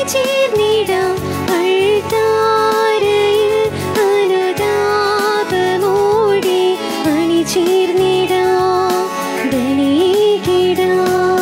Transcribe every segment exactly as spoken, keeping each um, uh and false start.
അണിചേർന്നിടാം അൾത്താരയിൽ അനുതാപമോടെ അണിചേർന്നിടാം ബലിയിടാം.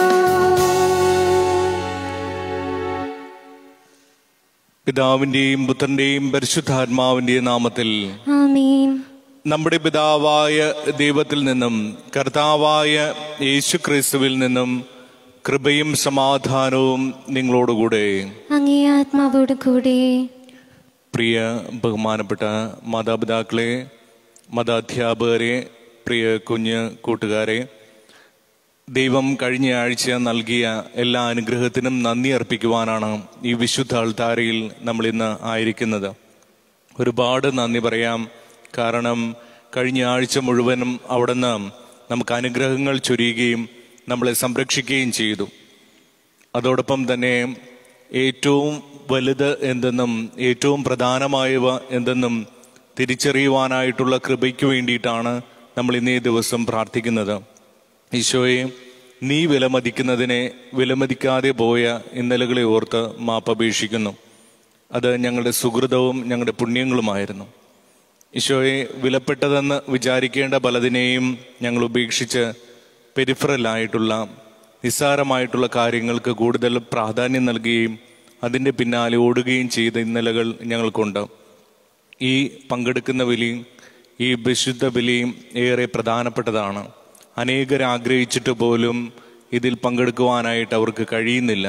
പിതാവിന്റെയും പുത്രന്റെയും പരിശുദ്ധാത്മാവിന്റെയും നാമത്തിൽ ആമേൻ. നമ്മുടെ പിതാവായ ദൈവത്തിൽ നിന്നും കർത്താവായ യേശു ക്രിസ്തുവിൽ നിന്നും കൃപയും സമാധാനവും നിങ്ങളോടുകൂടെ അങ്ങേ ആത്മാവോട് കൂടെ. പ്രിയ ബഹുമാനപ്പെട്ട മാതാപിതാക്കളെ, മതാധ്യാപകരെ, പ്രിയ കുഞ്ഞ് കൂട്ടുകാരെ, ദൈവം കഴിഞ്ഞ ആഴ്ച നൽകിയ എല്ലാ അനുഗ്രഹത്തിനും നന്ദി അർപ്പിക്കുവാനാണ് ഈ വിശുദ്ധ അൾത്താരയിൽ നമ്മൾ ഇന്ന് ആയിരിക്കുന്നത്. ഒരുപാട് നന്ദി പറയാം. കാരണം കഴിഞ്ഞ ആഴ്ച മുഴുവനും അവിടുന്ന് നമുക്ക് അനുഗ്രഹങ്ങൾ ചൊരിയുകയും നമ്മളെ സംരക്ഷിക്കുകയും ചെയ്തു. അതോടൊപ്പം തന്നെ ഏറ്റവും വലുത് എന്തെന്നും ഏറ്റവും പ്രധാനമായവ എന്തെന്നും തിരിച്ചറിയുവാനായിട്ടുള്ള കൃപയ്ക്ക് വേണ്ടിയിട്ടാണ് നമ്മൾ ഇന്നേ ദിവസം പ്രാർത്ഥിക്കുന്നത്. ഈശോയെ, നീ വിലമതിക്കുന്നതിനെ വിലമതിക്കാതെ പോയ ഇന്നലകളെ ഓർത്ത് മാപ്പപേക്ഷിക്കുന്നു. അത് ഞങ്ങളുടെ സുഹൃതവും ഞങ്ങളുടെ പുണ്യങ്ങളുമായിരുന്നു. ഈശോയെ, വിലപ്പെട്ടതെന്ന് വിചാരിക്കേണ്ട പലതിനെയും ഞങ്ങൾ ഉപേക്ഷിച്ച് പെരിഫറലായിട്ടുള്ള നിസ്സാരമായിട്ടുള്ള കാര്യങ്ങൾക്ക് കൂടുതൽ പ്രാധാന്യം നൽകുകയും അതിൻ്റെ പിന്നാലെ ഓടുകയും ചെയ്ത ഇന്നലകൾ ഞങ്ങൾക്കുണ്ട്. ഈ പങ്കെടുക്കുന്ന ബലിയും ഈ വിശുദ്ധ ബലിയും ഏറെ പ്രധാനപ്പെട്ടതാണ്. അനേകർ ആഗ്രഹിച്ചിട്ട് പോലും ഇതിൽ പങ്കെടുക്കുവാനായിട്ട് അവർക്ക് കഴിയുന്നില്ല.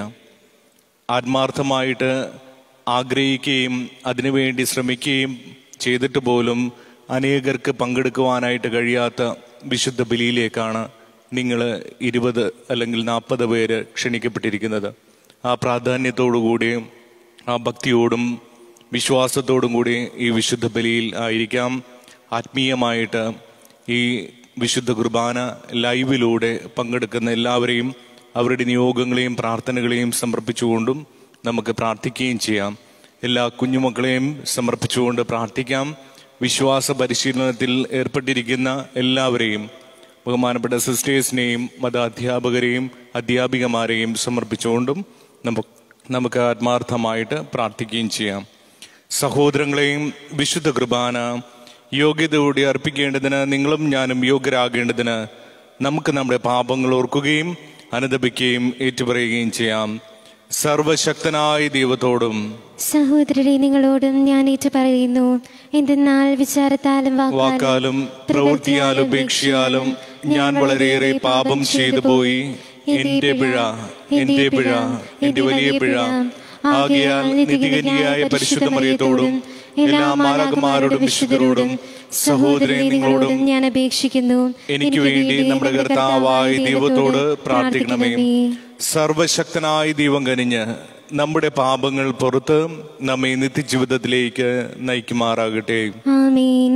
ആത്മാർത്ഥമായിട്ട് ആഗ്രഹിക്കുകയും അതിനുവേണ്ടി ശ്രമിക്കുകയും ചെയ്തിട്ട് പോലും അനേകർക്ക് പങ്കെടുക്കുവാനായിട്ട് കഴിയാത്ത വിശുദ്ധ ബലിയിലേക്കാണ് നിങ്ങൾ ഇരുപത് അല്ലെങ്കിൽ നാൽപ്പത് പേര് ക്ഷണിക്കപ്പെട്ടിരിക്കുന്നത്. ആ പ്രാധാന്യത്തോടുകൂടിയും ആ ഭക്തിയോടും വിശ്വാസത്തോടും കൂടി ഈ വിശുദ്ധ ബലിയിൽ ആയിരിക്കാം. ആത്മീയമായിട്ട് ഈ വിശുദ്ധ കുർബാന ലൈവിലൂടെ പങ്കെടുക്കുന്ന എല്ലാവരെയും അവരുടെ നിയോഗങ്ങളെയും പ്രാർത്ഥനകളെയും സമർപ്പിച്ചുകൊണ്ടും നമുക്ക് പ്രാർത്ഥിക്കുകയും ചെയ്യാം. എല്ലാ കുഞ്ഞുമക്കളെയും സമർപ്പിച്ചുകൊണ്ട് പ്രാർത്ഥിക്കാം. വിശ്വാസ പരിശീലനത്തിൽ ഏർപ്പെട്ടിരിക്കുന്ന എല്ലാവരെയും, ബഹുമാനപ്പെട്ട സിസ്റ്റേഴ്സിനെയും മതാധ്യാപകരെയും അധ്യാപികമാരെയും സമർപ്പിച്ചുകൊണ്ടും നമുക്ക് നമുക്ക് ആത്മാർത്ഥമായിട്ട് പ്രാർത്ഥിക്കുകയും ചെയ്യാം. സഹോദരങ്ങളെയും വിശുദ്ധ കുർബാന യോഗ്യതയോടെ അർപ്പിക്കേണ്ടതിന് നിങ്ങളും ഞാനും യോഗ്യരാകേണ്ടതിന് നമുക്ക് നമ്മുടെ പാപങ്ങൾ ഓർക്കുകയും അനുദപിക്കുകയും ഏറ്റുപറയുകയും ചെയ്യാം. സർവശക്തനായ ദൈവത്തോടും സഹോദരരെ നിങ്ങളോടും ഞാൻ ഏറ്റു പറയുന്നു, എന്തെന്നാൽ വിചാരത്താലും വാക്കാലും പ്രവൃത്തിയാലും ഉപേക്ഷയാലും ഞാൻ വളരെയേറെ പാപം ചെയ്തു പോയി. എന്റെ പിഴ എന്റെ പിഴ എന്റെ വലിയ പിഴ. ആകയാൽ നിത്യകന്യയായ പരിശുദ്ധ മറിയത്തോടും എല്ലാ മാലാഖമാരോടും വിശുദ്ധരോടും സഹോദരൻ നിങ്ങളോടും ഞാൻ അപേക്ഷിക്കുന്നു, എനിക്ക് വേണ്ടി നമ്മുടെ കർത്താവായ ദൈവത്തോട് പ്രാർത്ഥിക്കണമേ. സർവശക്തനായ ദൈവം കനിഞ്ഞ് നമ്മുടെ പാപങ്ങൾ പുറത്ത് നമ്മെ നിത്യജീവിതത്തിലേക്ക് നയിക്കുമാറാകട്ടെ. ആമേൻ.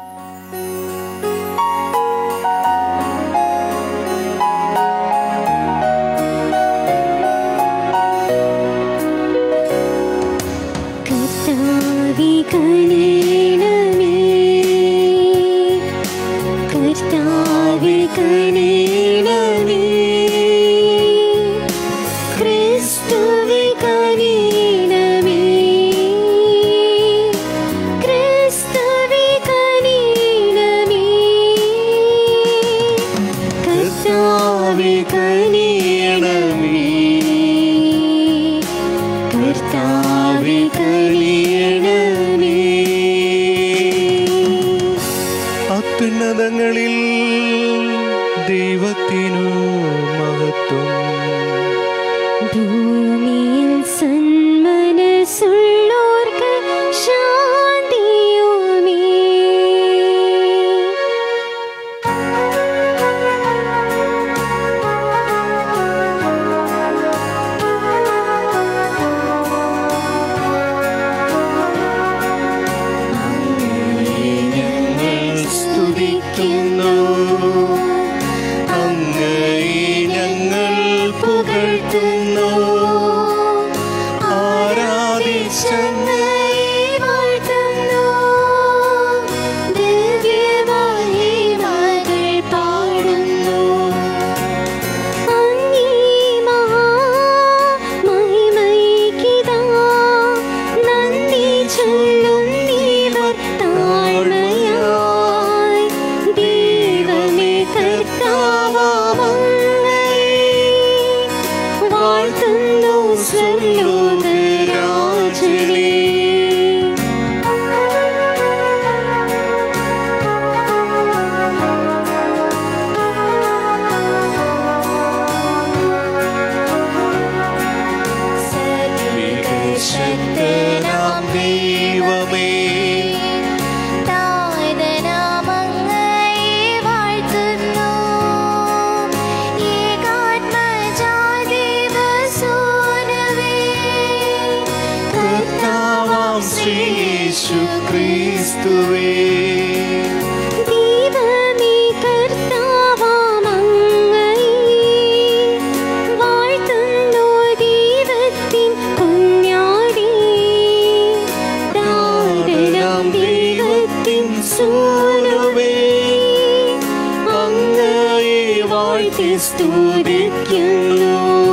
കർത്താവേ കനിയണമേ, കർത്താവേ കനിയണമേ, ക്രിസ്തുവേ കനിയണമേ, ക്രിസ്തുവേ കനിയണമേ, കർത്താവേ കനിയണമേ, കർത്താവേ കനിയണമേ. അത്യുന്നതങ്ങളിൽ ദൈവത്തിനു മഹത്വം, ഭൂമിയിൽ സന്മനസ്സുള്ളോർക്ക് ശാന്തിയുമേ. യേശു ക്രിസ്തുവേ. ദൈവമേ കർത്താവാമങ്ങയെ വാഴ്ത്തുന്നു ദൈവത്തിൻ കുഞ്ഞാടേ. താരനാം ദൈവത്തിൻ സൂനുവേ അങ്ങയെ വാഴ്ത്തി സ്തുതിക്കുന്നു.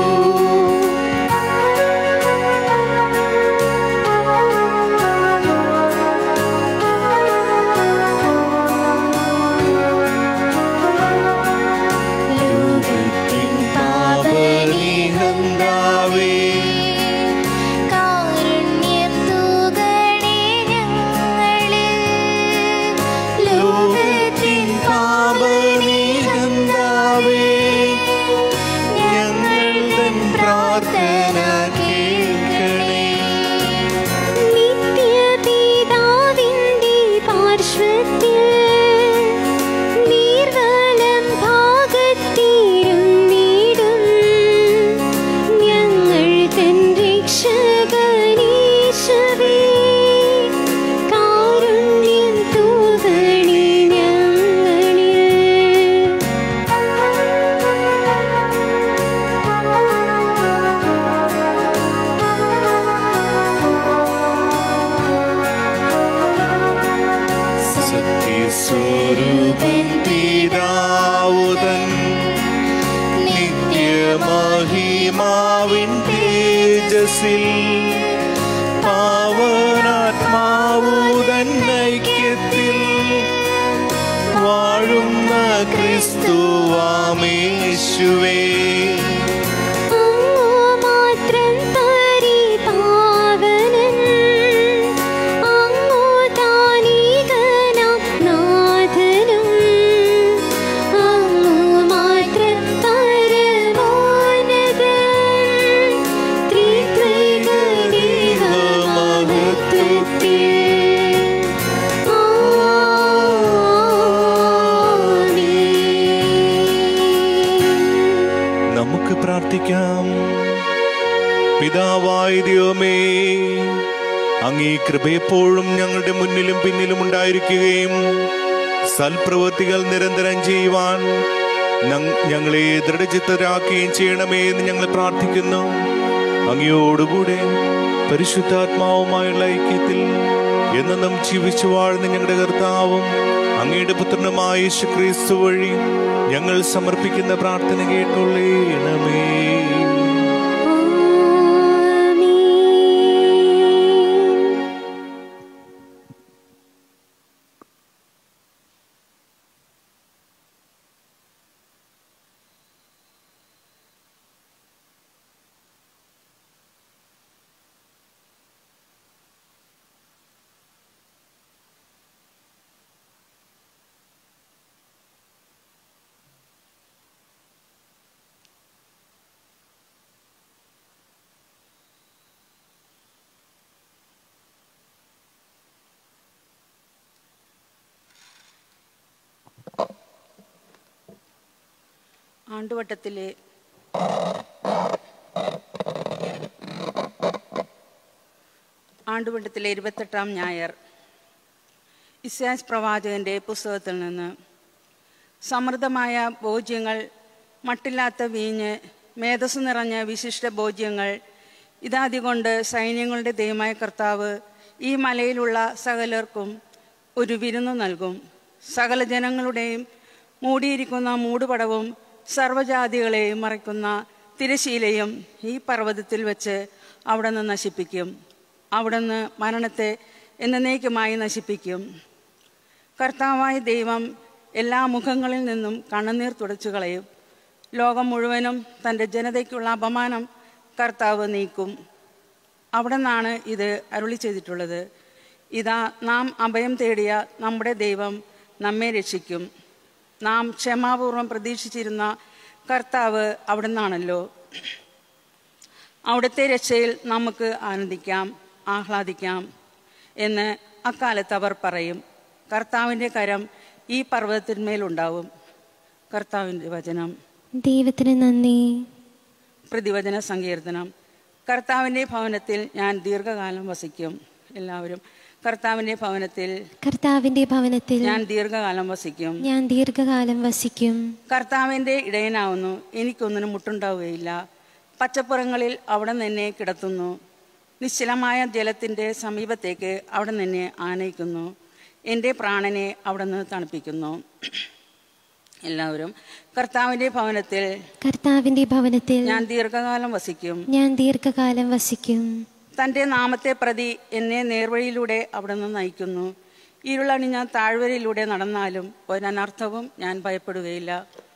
പാവനാത്മാവുതന്നൈക്യത്തിൽ വാഴുന്ന ക്രിസ്തുവാമേശുവേ. പ്രാർത്ഥിക്കാം. പിതാവായ ദൈവമേ, അങ്ങേ കൃപ എപ്പോഴും ഞങ്ങളുടെ മുന്നിലും പിന്നിലും ഉണ്ടായിരിക്കുകയും സൽപ്രവൃത്തികൾ നിരന്തരം ചെയ്യുവാൻ ഞങ്ങളെ ദൃഢചിത്തരാക്കുകയും ചെയ്യണമേ എന്ന് ഞങ്ങൾ പ്രാർത്ഥിക്കുന്നു. അങ്ങയോടുകൂടെ പരിശുദ്ധാത്മാവുമായുള്ള ഐക്യത്തിൽ എന്നും ജീവിച്ചു വാഴുന്ന ഞങ്ങളുടെ കർത്താവും അങ്ങയുടെ പുത്രനുമായ യേശു ക്രിസ്തു വഴി ഞങ്ങൾ സമർപ്പിക്കുന്ന പ്രാർത്ഥന കേട്ടുള്ളേണമേ. ആണ്ടുവട്ടത്തിലെ ആണ്ടുവട്ടത്തിലെ ഇരുപത്തെട്ടാം ഞായർ ഇസ്യാസ് പ്രവാചകൻ്റെ പുസ്തകത്തിൽ നിന്ന്. സമൃദ്ധമായ ഭോജ്യങ്ങൾ, മട്ടില്ലാത്ത വീഞ്ഞ്, മേധസ് നിറഞ്ഞ വിശിഷ്ട ഭോജ്യങ്ങൾ ഇതാദികൊണ്ട് സൈന്യങ്ങളുടെ ദൈവമായ കർത്താവ് ഈ മലയിലുള്ള സകലർക്കും ഒരു വിരുന്ന് നൽകും. സകല ജനങ്ങളുടെയും മൂടിയിരിക്കുന്ന മൂടുപടവും സർവ്വജാതികളെയും മറയ്ക്കുന്ന തിരശീലയും ഈ പർവ്വതത്തിൽ വെച്ച് അവിടുന്ന് നശിപ്പിക്കും. അവിടുന്ന് മരണത്തെ എന്നേക്കുമായി നശിപ്പിക്കും. കർത്താവായ ദൈവം എല്ലാ മുഖങ്ങളിൽ നിന്നും കണ്ണുനീർ തുടച്ചു കളയും. ലോകം മുഴുവനും തൻ്റെ ജനതയ്ക്കുള്ള അപമാനം കർത്താവ് നീക്കും. അവിടെ നിന്നാണ് ഇത് അരുളി ചെയ്തിട്ടുള്ളത്. ഇതാ, നാം അഭയം തേടിയ നമ്മുടെ ദൈവം നമ്മെ രക്ഷിക്കും. നാം ക്ഷമാപൂർവം പ്രതീക്ഷിച്ചിരുന്ന കർത്താവ് അവിടെ നിന്നാണല്ലോ. അവിടുത്തെ രക്ഷയിൽ നമുക്ക് ആനന്ദിക്കാം, ആഹ്ലാദിക്കാം എന്ന് അക്കാലത്ത് അവർ പറയും. കർത്താവിൻ്റെ കരം ഈ പർവ്വതത്തിന്മേലുണ്ടാവും. കർത്താവിൻ്റെ വചനം. ദൈവത്തിന് നന്ദി. പ്രതിവചന സങ്കീർത്തനം. കർത്താവിൻ്റെ ഭവനത്തിൽ ഞാൻ ദീർഘകാലം വസിക്കും. എല്ലാവരും കർത്താവിൻ്റെ ഭവനത്തിൽ കർത്താവിന്റെ ഭവനത്തിൽ ഞാൻ ദീർഘകാലം വസിക്കും. ഞാൻ ദീർഘകാലം വസിക്കും. കർത്താവിൻ്റെ ഇടയനാവുന്നു, എനിക്കൊന്നിനും മുട്ടുണ്ടാവുകയില്ല. പച്ചപ്പുറങ്ങളിൽ അവിടെ നിന്നെ കിടത്തുന്നു, നിശ്ചലമായ ജലത്തിൻ്റെ സമീപത്തേക്ക് അവിടെ നിന്നെ ആനയിക്കുന്നു. എൻ്റെ പ്രാണനെ അവിടെ നിന്ന് തണുപ്പിക്കുന്നു. എല്ലാവരും കർത്താവിൻ്റെ ഭവനത്തിൽ കർത്താവിന്റെ ഭവനത്തിൽ ഞാൻ ദീർഘകാലം വസിക്കും. ഞാൻ ദീർഘകാലം വസിക്കും. തൻ്റെ നാമത്തെ പ്രതി എന്നെ നേർവഴിയിലൂടെ അവിടെ നിന്ന് നയിക്കുന്നു. ഇരുളണിഞ്ഞ താഴ്വരയിലൂടെ നടന്നാലും ഒരനർത്ഥവും ഞാൻ ഭയപ്പെടുകയില്ല.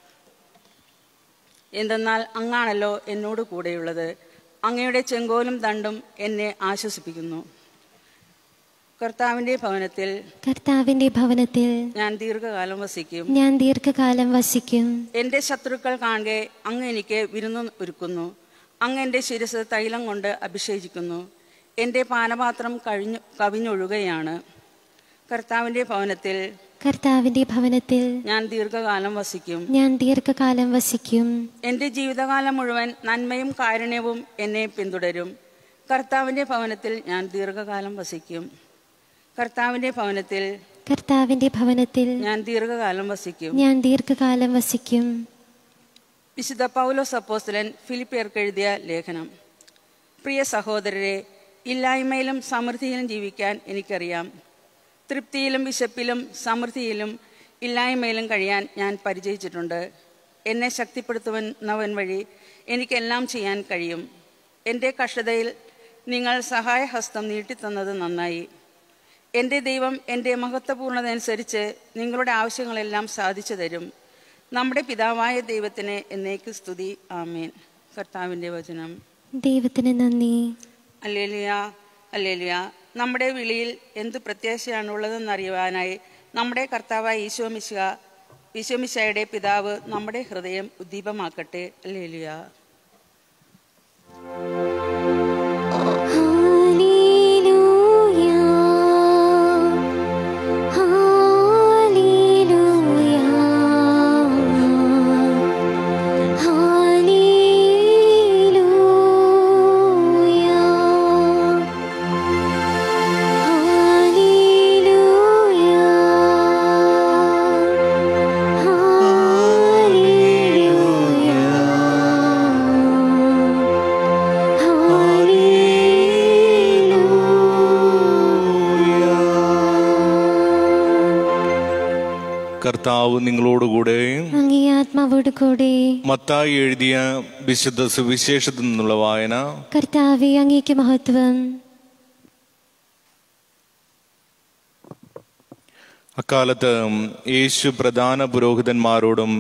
എന്തെന്നാൽ അങ്ങാണല്ലോ എന്നോട് കൂടെയുള്ളത്. അങ്ങയുടെ ചെങ്കോലും ദണ്ടും എന്നെ ആശ്വസിപ്പിക്കുന്നു. കർത്താവിൻ്റെ ഭവനത്തിൽ കർത്താവിന്റെ ഭവനത്തിൽ ഞാൻ ദീർഘകാലം വസിക്കും. ഞാൻ ദീർഘകാലം വസിക്കും. എൻ്റെ ശത്രുക്കൾ കാണെ അങ്ങ് എനിക്ക് വിരുന്ന് ഒരുക്കുന്നു. അങ്ങ് എൻ്റെ ശിരസ് തൈലം കൊണ്ട് അഭിഷേചിക്കുന്നു. എൻ്റെ പാനപാത്രം കഴിഞ്ഞു കവിഞ്ഞൊഴുകയാണ്. കർത്താവിൻ്റെ ഭവനത്തിൽ കർത്താവിന്റെ ഭവനത്തിൽ ഞാൻ ദീർഘകാലം വസിക്കും. ഞാൻ ദീർഘകാലം വസിക്കും. എൻ്റെ ജീവിതകാലം മുഴുവൻ നന്മയും കാരുണ്യവും എന്നെ പിന്തുടരും. കർത്താവിൻ്റെ ഭവനത്തിൽ ഞാൻ ദീർഘകാലം വസിക്കും. കർത്താവിൻ്റെ ഭവനത്തിൽ കർത്താവിന്റെ ഭവനത്തിൽ ഞാൻ ദീർഘകാലം വസിക്കും. ഞാൻ ദീർഘകാലം വസിക്കും. വിശുദ്ധ പൗലോസ് അപ്പോസ്തലൻ ഫിലിപ്പിയർക്ക് എഴുതിയ ലേഖനം. പ്രിയ സഹോദരരെ, ഇല്ലായ്മയിലും സമൃദ്ധിയിലും ജീവിക്കാൻ എനിക്കറിയാം. തൃപ്തിയിലും വിശപ്പിലും സമൃദ്ധിയിലും ഇല്ലായ്മയിലും കഴിയാൻ ഞാൻ പരിചയിച്ചിട്ടുണ്ട്. എന്നെ ശക്തിപ്പെടുത്തുന്നവൻ വഴി എനിക്കെല്ലാം ചെയ്യാൻ കഴിയും. എൻ്റെ കഷ്ടതയിൽ നിങ്ങൾ സഹായഹസ്തം നീട്ടിത്തന്നത് നന്നായി. എൻ്റെ ദൈവം എൻ്റെ മഹത്വപൂർണ്ണതയനുസരിച്ച് നിങ്ങളുടെ ആവശ്യങ്ങളെല്ലാം സാധിച്ചു തരും. നമ്മുടെ പിതാവായ ദൈവത്തിന് എന്നേക്ക് സ്തുതി. ആമേൻ. കർത്താവിൻ്റെ വചനം. ദൈവത്തിന് നന്ദി. ഹല്ലേലൂയ, ഹല്ലേലൂയ. നമ്മുടെ വിളിയിൽ എന്ത് പ്രത്യാശയാണുള്ളതെന്നറിയുവാനായി നമ്മുടെ കർത്താവായ ഈശോ മിശിഹ ഈശോ മിശിഹായുടെ പിതാവ് നമ്മുടെ ഹൃദയം ഉദ്ദീപമാക്കട്ടെ. ഹല്ലേലൂയ. കർത്താവ് നിങ്ങളോടുകൂടെ. അങ്ങേ ആത്മാവോട് കൂടെ. മത്തായി എഴുതിയ വിശുദ്ധ സുവിശേഷത്തിൽ നിന്നുള്ള വായന. കർത്താവേ, അങ്ങേക്ക് മഹത്വം. അക്കാലത്ത് യേശു പ്രധാന പുരോഹിതന്മാരോടും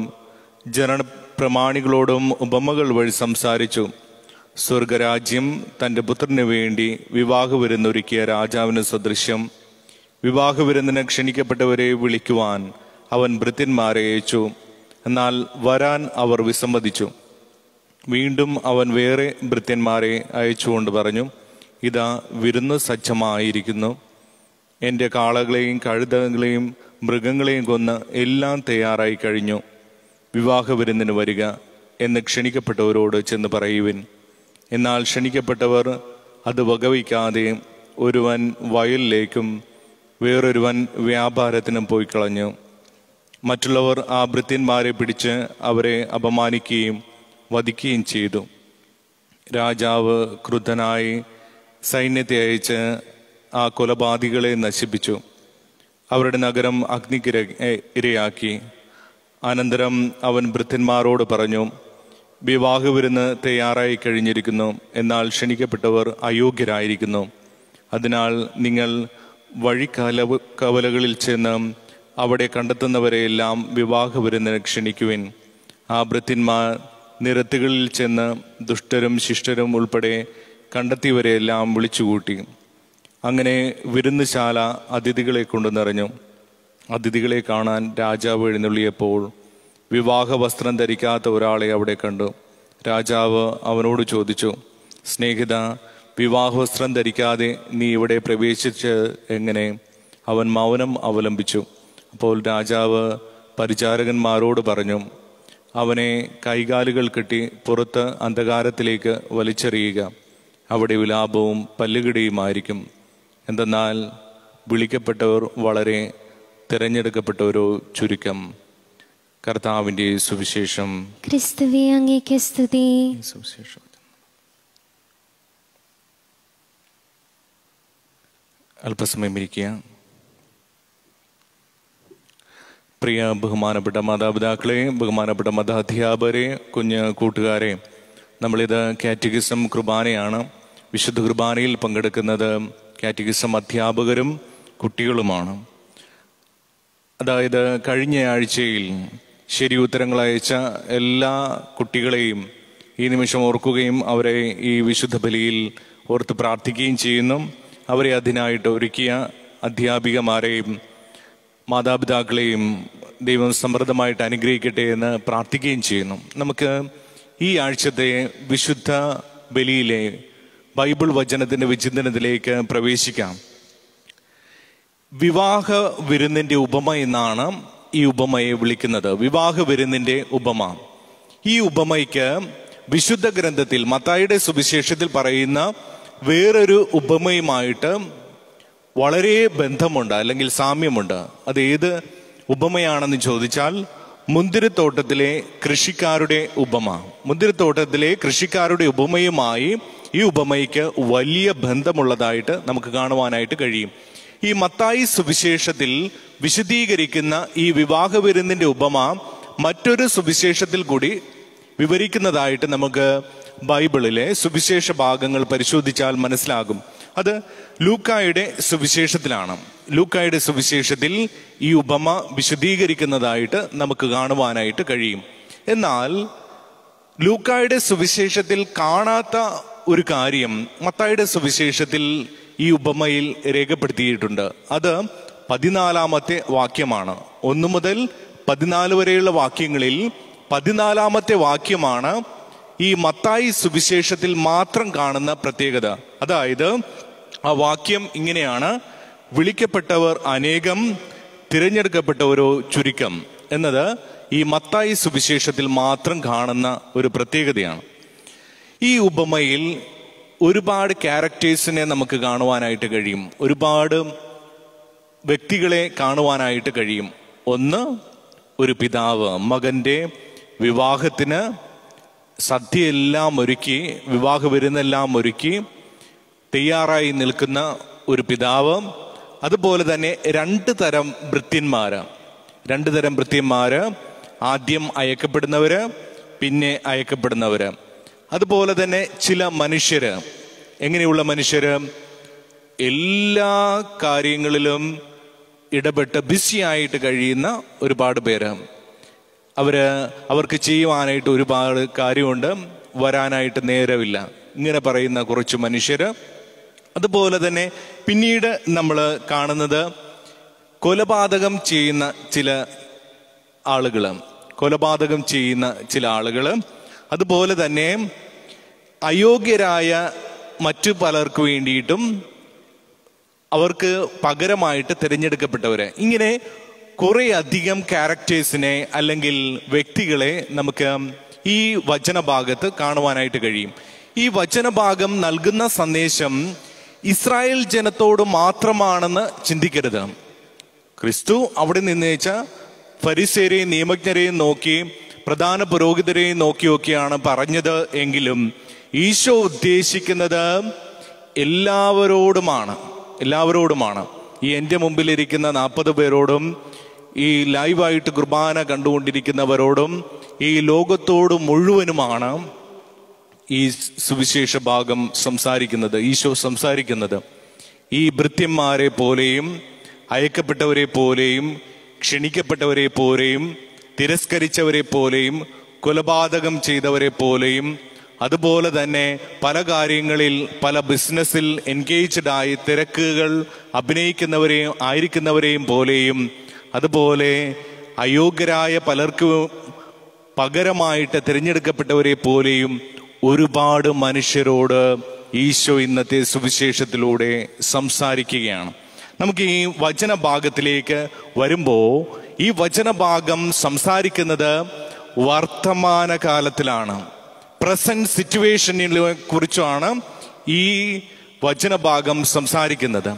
ജനപ്രമാണികളോടും ഉപമകൾ വഴി സംസാരിച്ചു. സ്വർഗരാജ്യം തൻ്റെ പുത്രന് വേണ്ടി വിവാഹവിരുന്നൊരുക്കിയ രാജാവിന് സദൃശ്യം. വിവാഹവിരുന്നിന് ക്ഷണിക്കപ്പെട്ടവരെ വിളിക്കുവാൻ അവൻ ഭൃത്യന്മാരെ അയച്ചു. എന്നാൽ വരാൻ അവർ വിസമ്മതിച്ചു. വീണ്ടും അവൻ വേറെ ഭൃത്യന്മാരെ അയച്ചുകൊണ്ട് പറഞ്ഞു, ഇതാ വിരുന്ന് സജ്ജമായിരിക്കുന്നു. എൻ്റെ കാളകളെയും കഴുതകളെയും മൃഗങ്ങളെയും കൊന്ന് എല്ലാം തയ്യാറായി കഴിഞ്ഞു. വിവാഹവിരുന്നിന് വരിക എന്ന് ക്ഷണിക്കപ്പെട്ടവരോട് ചെന്ന് പറയുവിൻ. എന്നാൽ ക്ഷണിക്കപ്പെട്ടവർ അത് വകവയ്ക്കാതെ ഒരുവൻ വയലിലേക്കും വേറൊരുവൻ വ്യാപാരത്തിനും പോയി കളഞ്ഞു. മറ്റുള്ളവർ ആ ഭൃത്യന്മാരെ പിടിച്ച് അവരെ അപമാനിക്കുകയും വധിക്കുകയും ചെയ്തു. രാജാവ് ക്രുദ്ധനായി സൈന്യത്തെ അയച്ച് ആ കൊലപാതകികളെ നശിപ്പിച്ചു. അവരുടെ നഗരം അഗ്നിക്ക് ഇരയാക്കി. അനന്തരം അവൻ ഭൃത്യന്മാരോട് പറഞ്ഞു, വിവാഹവിരുന്ന് തയ്യാറായി കഴിഞ്ഞിരിക്കുന്നു, എന്നാൽ ക്ഷണിക്കപ്പെട്ടവർ അയോഗ്യരായിരിക്കുന്നു. അതിനാൽ നിങ്ങൾ വഴിക്കല കവലകളിൽ ചെന്ന് അവിടെ കണ്ടെത്തുന്നവരെയെല്ലാം വിവാഹവിരുന്നിന് ക്ഷണിക്കുവിൻ. ആ ഭൃത്യന്മാർ നിരത്തുകളിൽ ചെന്ന് ദുഷ്ടരും ശിഷ്ടരും ഉൾപ്പെടെ കണ്ടെത്തിയവരെയെല്ലാം വിളിച്ചുകൂട്ടി. അങ്ങനെ വിരുന്നുശാല അതിഥികളെ കൊണ്ട് നിറഞ്ഞു. അതിഥികളെ കാണാൻ രാജാവ് എഴുന്നള്ളിയപ്പോൾ വിവാഹ വസ്ത്രം ധരിക്കാത്ത ഒരാളെ അവിടെ കണ്ടു. രാജാവ് അവനോട് ചോദിച്ചു, സ്നേഹിത, വിവാഹവസ്ത്രം ധരിക്കാതെ നീ ഇവിടെ പ്രവേശിച്ച് എങ്ങനെ? അവൻ മൗനം അവലംബിച്ചു. അപ്പോൾ രാജാവ് പരിചാരകന്മാരോട് പറഞ്ഞു, അവനെ കൈകാലുകൾ കെട്ടി പുറത്ത് അന്ധകാരത്തിലേക്ക് വലിച്ചെറിയുക. അവിടെ വിലാപവും പല്ലുകടിയുമായിരിക്കും. എന്തെന്നാൽ വിളിക്കപ്പെട്ടവർ വളരെ തിരഞ്ഞെടുക്കപ്പെട്ടവരോ ചുരുക്കം. കർത്താവിൻ്റെ സുവിശേഷം. ക്രിസ്തുവേ അങ്ങേക്ക് സ്തുതി. സുവിശേഷം അല്പസമയം ഇരിക്കുക. പ്രിയ ബഹുമാനപ്പെട്ട മാതാപിതാക്കളെ, ബഹുമാനപ്പെട്ട മതാധ്യാപകരെ, കുഞ്ഞ് കൂട്ടുകാരെ, നമ്മളിത് കാറ്റഗിസം കുർബാനയാണ്. വിശുദ്ധ കുർബാനയിൽ പങ്കെടുക്കുന്നത് കാറ്റഗിസം അധ്യാപകരും കുട്ടികളുമാണ്. അതായത് കഴിഞ്ഞ ആഴ്ചയിൽ ശരി ഉത്തരങ്ങൾ അയച്ച എല്ലാ കുട്ടികളെയും ഈ നിമിഷം ഓർക്കുകയും അവരെ ഈ വിശുദ്ധ ബലിയിൽ ഓർത്ത് പ്രാർത്ഥിക്കുകയും ചെയ്യുന്നു. അവരെ അതിനായിട്ട് ഒരുക്കിയ അധ്യാപികമാരെയും മാതാപിതാക്കളെയും ദൈവം സമൃദ്ധമായിട്ട് അനുഗ്രഹിക്കട്ടെ എന്ന് പ്രാർത്ഥിക്കുകയും ചെയ്യുന്നു. നമുക്ക് ഈ ആഴ്ചത്തെ വിശുദ്ധ ബലിയിലെ ബൈബിൾ വചനത്തിൻ്റെ വിചിന്തനത്തിലേക്ക് പ്രവേശിക്കാം. വിവാഹ വിരുന്നിൻ്റെ ഉപമ എന്നാണ് ഈ ഉപമയെ വിളിക്കുന്നത്. വിവാഹ വിരുന്നിൻ്റെ ഉപമ. ഈ ഉപമയ്ക്ക് വിശുദ്ധ ഗ്രന്ഥത്തിൽ മത്തായിയുടെ സുവിശേഷത്തിൽ പറയുന്ന വേറൊരു ഉപമയുമായിട്ട് വളരെ ബന്ധമുണ്ട്, അല്ലെങ്കിൽ സാമ്യമുണ്ട്. അത് ഏത് ഉപമയാണെന്ന് ചോദിച്ചാൽ മുന്തിരിത്തോട്ടത്തിലെ കൃഷിക്കാരുടെ ഉപമ. മുന്തിരിത്തോട്ടത്തിലെ കൃഷിക്കാരുടെ ഉപമയുമായി ഈ ഉപമയ്ക്ക് വലിയ ബന്ധമുള്ളതായിട്ട് നമുക്ക് കാണുവാനായിട്ട് കഴിയും. ഈ മത്തായി സുവിശേഷത്തിൽ വിശദീകരിക്കുന്ന ഈ വിവാഹ വിരുന്നിന്റെ ഉപമ മറ്റൊരു സുവിശേഷത്തിൽ കൂടി വിവരിക്കുന്നതായിട്ട് നമുക്ക് ബൈബിളിലെ സുവിശേഷ ഭാഗങ്ങൾ പരിശോധിച്ചാൽ മനസ്സിലാകും. അത് ലൂക്കായുടെ സുവിശേഷത്തിലാണ്. ലൂക്കായുടെ സുവിശേഷത്തിൽ ഈ ഉപമ വിശദീകരിക്കുന്നതായിട്ട് നമുക്ക് കാണുവാനായിട്ട് കഴിയും. എന്നാൽ ലൂക്കായുടെ സുവിശേഷത്തിൽ കാണാത്ത ഒരു കാര്യം മത്തായിയുടെ സുവിശേഷത്തിൽ ഈ ഉപമയിൽ രേഖപ്പെടുത്തിയിട്ടുണ്ട്. അത് പതിനാലാമത്തെ വാക്യമാണ്. ഒന്ന് മുതൽ പതിനാല് വരെയുള്ള വാക്യങ്ങളിൽ പതിനാലാമത്തെ വാക്യമാണ് ഈ മത്തായി സുവിശേഷത്തിൽ മാത്രം കാണുന്ന പ്രത്യേകത. അതായത് ആ വാക്യം ഇങ്ങനെയാണ്: വിളിക്കപ്പെട്ടവർ അനേകം, തിരഞ്ഞെടുക്കപ്പെട്ടവരോ ചുരുക്കം എന്നത് ഈ മത്തായി സുവിശേഷത്തിൽ മാത്രം കാണുന്ന ഒരു പ്രത്യേകതയാണ്. ഈ ഉപമയിൽ ഒരുപാട് ക്യാരക്ടേഴ്സിനെ നമുക്ക് കാണുവാനായിട്ട് കഴിയും. ഒരുപാട് വ്യക്തികളെ കാണുവാനായിട്ട് കഴിയും. ഒന്ന്, ഒരു പിതാവ് മകൻ്റെ വിവാഹത്തിന് സദ്യയെല്ലാം ഒരുക്കി, വിവാഹ വിരുന്നെല്ലാം ഒരുക്കി തയ്യാറായി നിൽക്കുന്ന ഒരു പിതാവ്. അതുപോലെ തന്നെ രണ്ട് തരം ഭൃത്യന്മാര് രണ്ട് തരം ഭൃത്യന്മാര് ആദ്യം അയക്കപ്പെടുന്നവര്, പിന്നെ അയക്കപ്പെടുന്നവര്. അതുപോലെ തന്നെ ചില മനുഷ്യര്. എങ്ങനെയുള്ള മനുഷ്യര്? എല്ലാ കാര്യങ്ങളിലും ഇടപെട്ട് ബിസിയായിട്ട് കഴിയുന്ന ഒരുപാട് പേര്. അവര് അവർക്ക് ചെയ്യുവാനായിട്ട് ഒരുപാട് കാര്യമുണ്ട്, വരാനായിട്ട് നേരമില്ല, ഇങ്ങനെ പറയുന്ന കുറച്ച് മനുഷ്യര്. അതുപോലെ തന്നെ പിന്നീട് നമ്മൾ കാണുന്നത് കൊലപാതകം ചെയ്യുന്ന ചില ആളുകള് കൊലപാതകം ചെയ്യുന്ന ചില ആളുകള് അതുപോലെ തന്നെ അയോഗ്യരായ മറ്റു പലർക്ക് വേണ്ടിയിട്ടും അവർക്ക് പകരമായിട്ട് തിരഞ്ഞെടുക്കപ്പെട്ടവരെ. ഇങ്ങനെ കുറെ അധികം ക്യാരക്ടേഴ്സിനെ അല്ലെങ്കിൽ വ്യക്തികളെ നമുക്ക് ഈ വചനഭാഗത്ത് കാണുവാനായിട്ട് കഴിയും. ഈ വചനഭാഗം നൽകുന്ന സന്ദേശം ഇസ്രായേൽ ജനത്തോട് മാത്രമാണെന്ന് ചിന്തിക്കരുത്. ക്രിസ്തു അവിടെ നിന്നേച്ച ഫരിസേരെയും നിയമജ്ഞരെയും നോക്കി, പ്രധാന പുരോഹിതരെയും നോക്കിയൊക്കെയാണ് പറഞ്ഞത് എങ്കിലും ഈശോ ഉദ്ദേശിക്കുന്നത് എല്ലാവരോടുമാണ് എല്ലാവരോടുമാണ് ഈ എൻ്റെ മുമ്പിലിരിക്കുന്ന നാൽപ്പത് പേരോടും, ഈ ലൈവായിട്ട് കുർബാന കണ്ടുകൊണ്ടിരിക്കുന്നവരോടും, ഈ ലോകത്തോട് മുഴുവനുമാണ് ഈ സുവിശേഷ ഭാഗം സംസാരിക്കുന്നത്, ഈശോ സംസാരിക്കുന്നത്. ഈ ഭൃത്യന്മാരെ പോലെയും അയക്കപ്പെട്ടവരെ പോലെയും ക്ഷണിക്കപ്പെട്ടവരെ പോലെയും തിരസ്കരിച്ചവരെ പോലെയും കൊലപാതകം ചെയ്തവരെ പോലെയും അതുപോലെ തന്നെ പല കാര്യങ്ങളിൽ പല ബിസിനസ്സിൽ എൻഗേജ്ഡ് ആയി തിരക്കുകൾ അഭിനയിക്കുന്നവരെയും ആയിരിക്കുന്നവരെയും പോലെയും അതുപോലെ അയോഗ്യരായ പലർക്കും പകരമായിട്ട് തിരഞ്ഞെടുക്കപ്പെട്ടവരെ പോലെയും ഒരുപാട് മനുഷ്യരോട് ഈശോ ഇന്നത്തെ സുവിശേഷത്തിലൂടെ സംസാരിക്കുകയാണ്. നമുക്ക് ഈ വചനഭാഗത്തിലേക്ക് വരുമ്പോൾ ഈ വചനഭാഗം സംസാരിക്കുന്നത് വർത്തമാനകാലത്തിലാണ്, പ്രസന്റ് സിറ്റുവേഷനെ കുറിച്ചാണ് ഈ വചനഭാഗം സംസാരിക്കുന്നത്.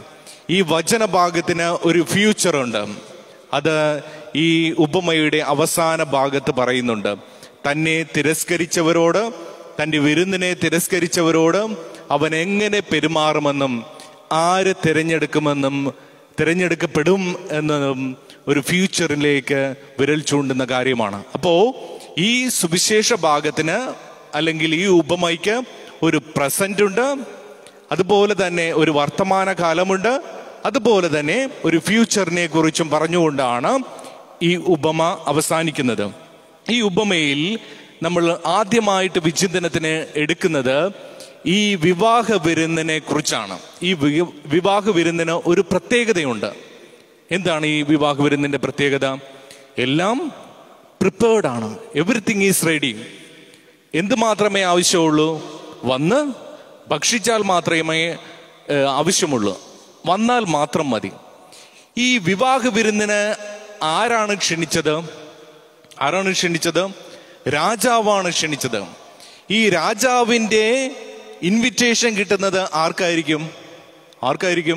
ഈ വചനഭാഗത്തിന് ഒരു ഫ്യൂച്ചറുണ്ട്. അത് ഈ ഉപമയുടെ അവസാന ഭാഗത്ത് പറയുന്നുണ്ട്. തന്നെ തിരസ്കരിച്ചവരോട്, തൻ്റെ വിരുന്നിനെ തിരസ്കരിച്ചവരോട് അവൻ എങ്ങനെ പെരുമാറുമെന്നും ആര് തിരഞ്ഞെടുക്കുമെന്നും തിരഞ്ഞെടുക്കപ്പെടും എന്നതും ഒരു ഫ്യൂച്ചറിലേക്ക് വിരൽ ചൂണ്ടുന്ന കാര്യമാണ്. അപ്പോൾ ഈ സുവിശേഷ ഭാഗത്തിന് അല്ലെങ്കിൽ ഈ ഉപമയ്ക്ക് ഒരു പ്രസന്റ് ഉണ്ട്, അതുപോലെ തന്നെ ഒരു വർത്തമാന കാലമുണ്ട്, അതുപോലെ തന്നെ ഒരു ഫ്യൂച്ചറിനെ കുറിച്ചും പറഞ്ഞുകൊണ്ടാണ് ഈ ഉപമ അവസാനിക്കുന്നത്. ഈ ഉപമയിൽ നമ്മൾ ആദ്യമായിട്ട് വിചിന്തനത്തിന് എടുക്കുന്നത് ഈ വിവാഹ വിരുന്നിനെ കുറിച്ചാണ്. ഈ വിവാഹ വിരുന്നിന് ഒരു പ്രത്യേകതയുണ്ട്. എന്താണ് ഈ വിവാഹ വിരുന്നിന്റെ പ്രത്യേകത? എല്ലാം പ്രിപ്പേർഡ് ആണ്. Everything is ready. എന്ത് മാത്രമേ ആവശ്യമുള്ളൂ? വന്ന് ഭക്ഷിച്ചാൽ മാത്രമേ ആവശ്യമുള്ളൂ. വന്നാൽ മാത്രം മതി. ഈ വിവാഹ വിരുന്നിന് ആരാണ് ക്ഷണിച്ചത്? ആരാണ് ക്ഷണിച്ചത്? രാജാവാണ് ക്ഷണിച്ചത്. ഈ രാജാവിൻ്റെ ഇൻവിറ്റേഷൻ കിട്ടുന്നത് ആർക്കായിരിക്കും? ആർക്കായിരിക്കും?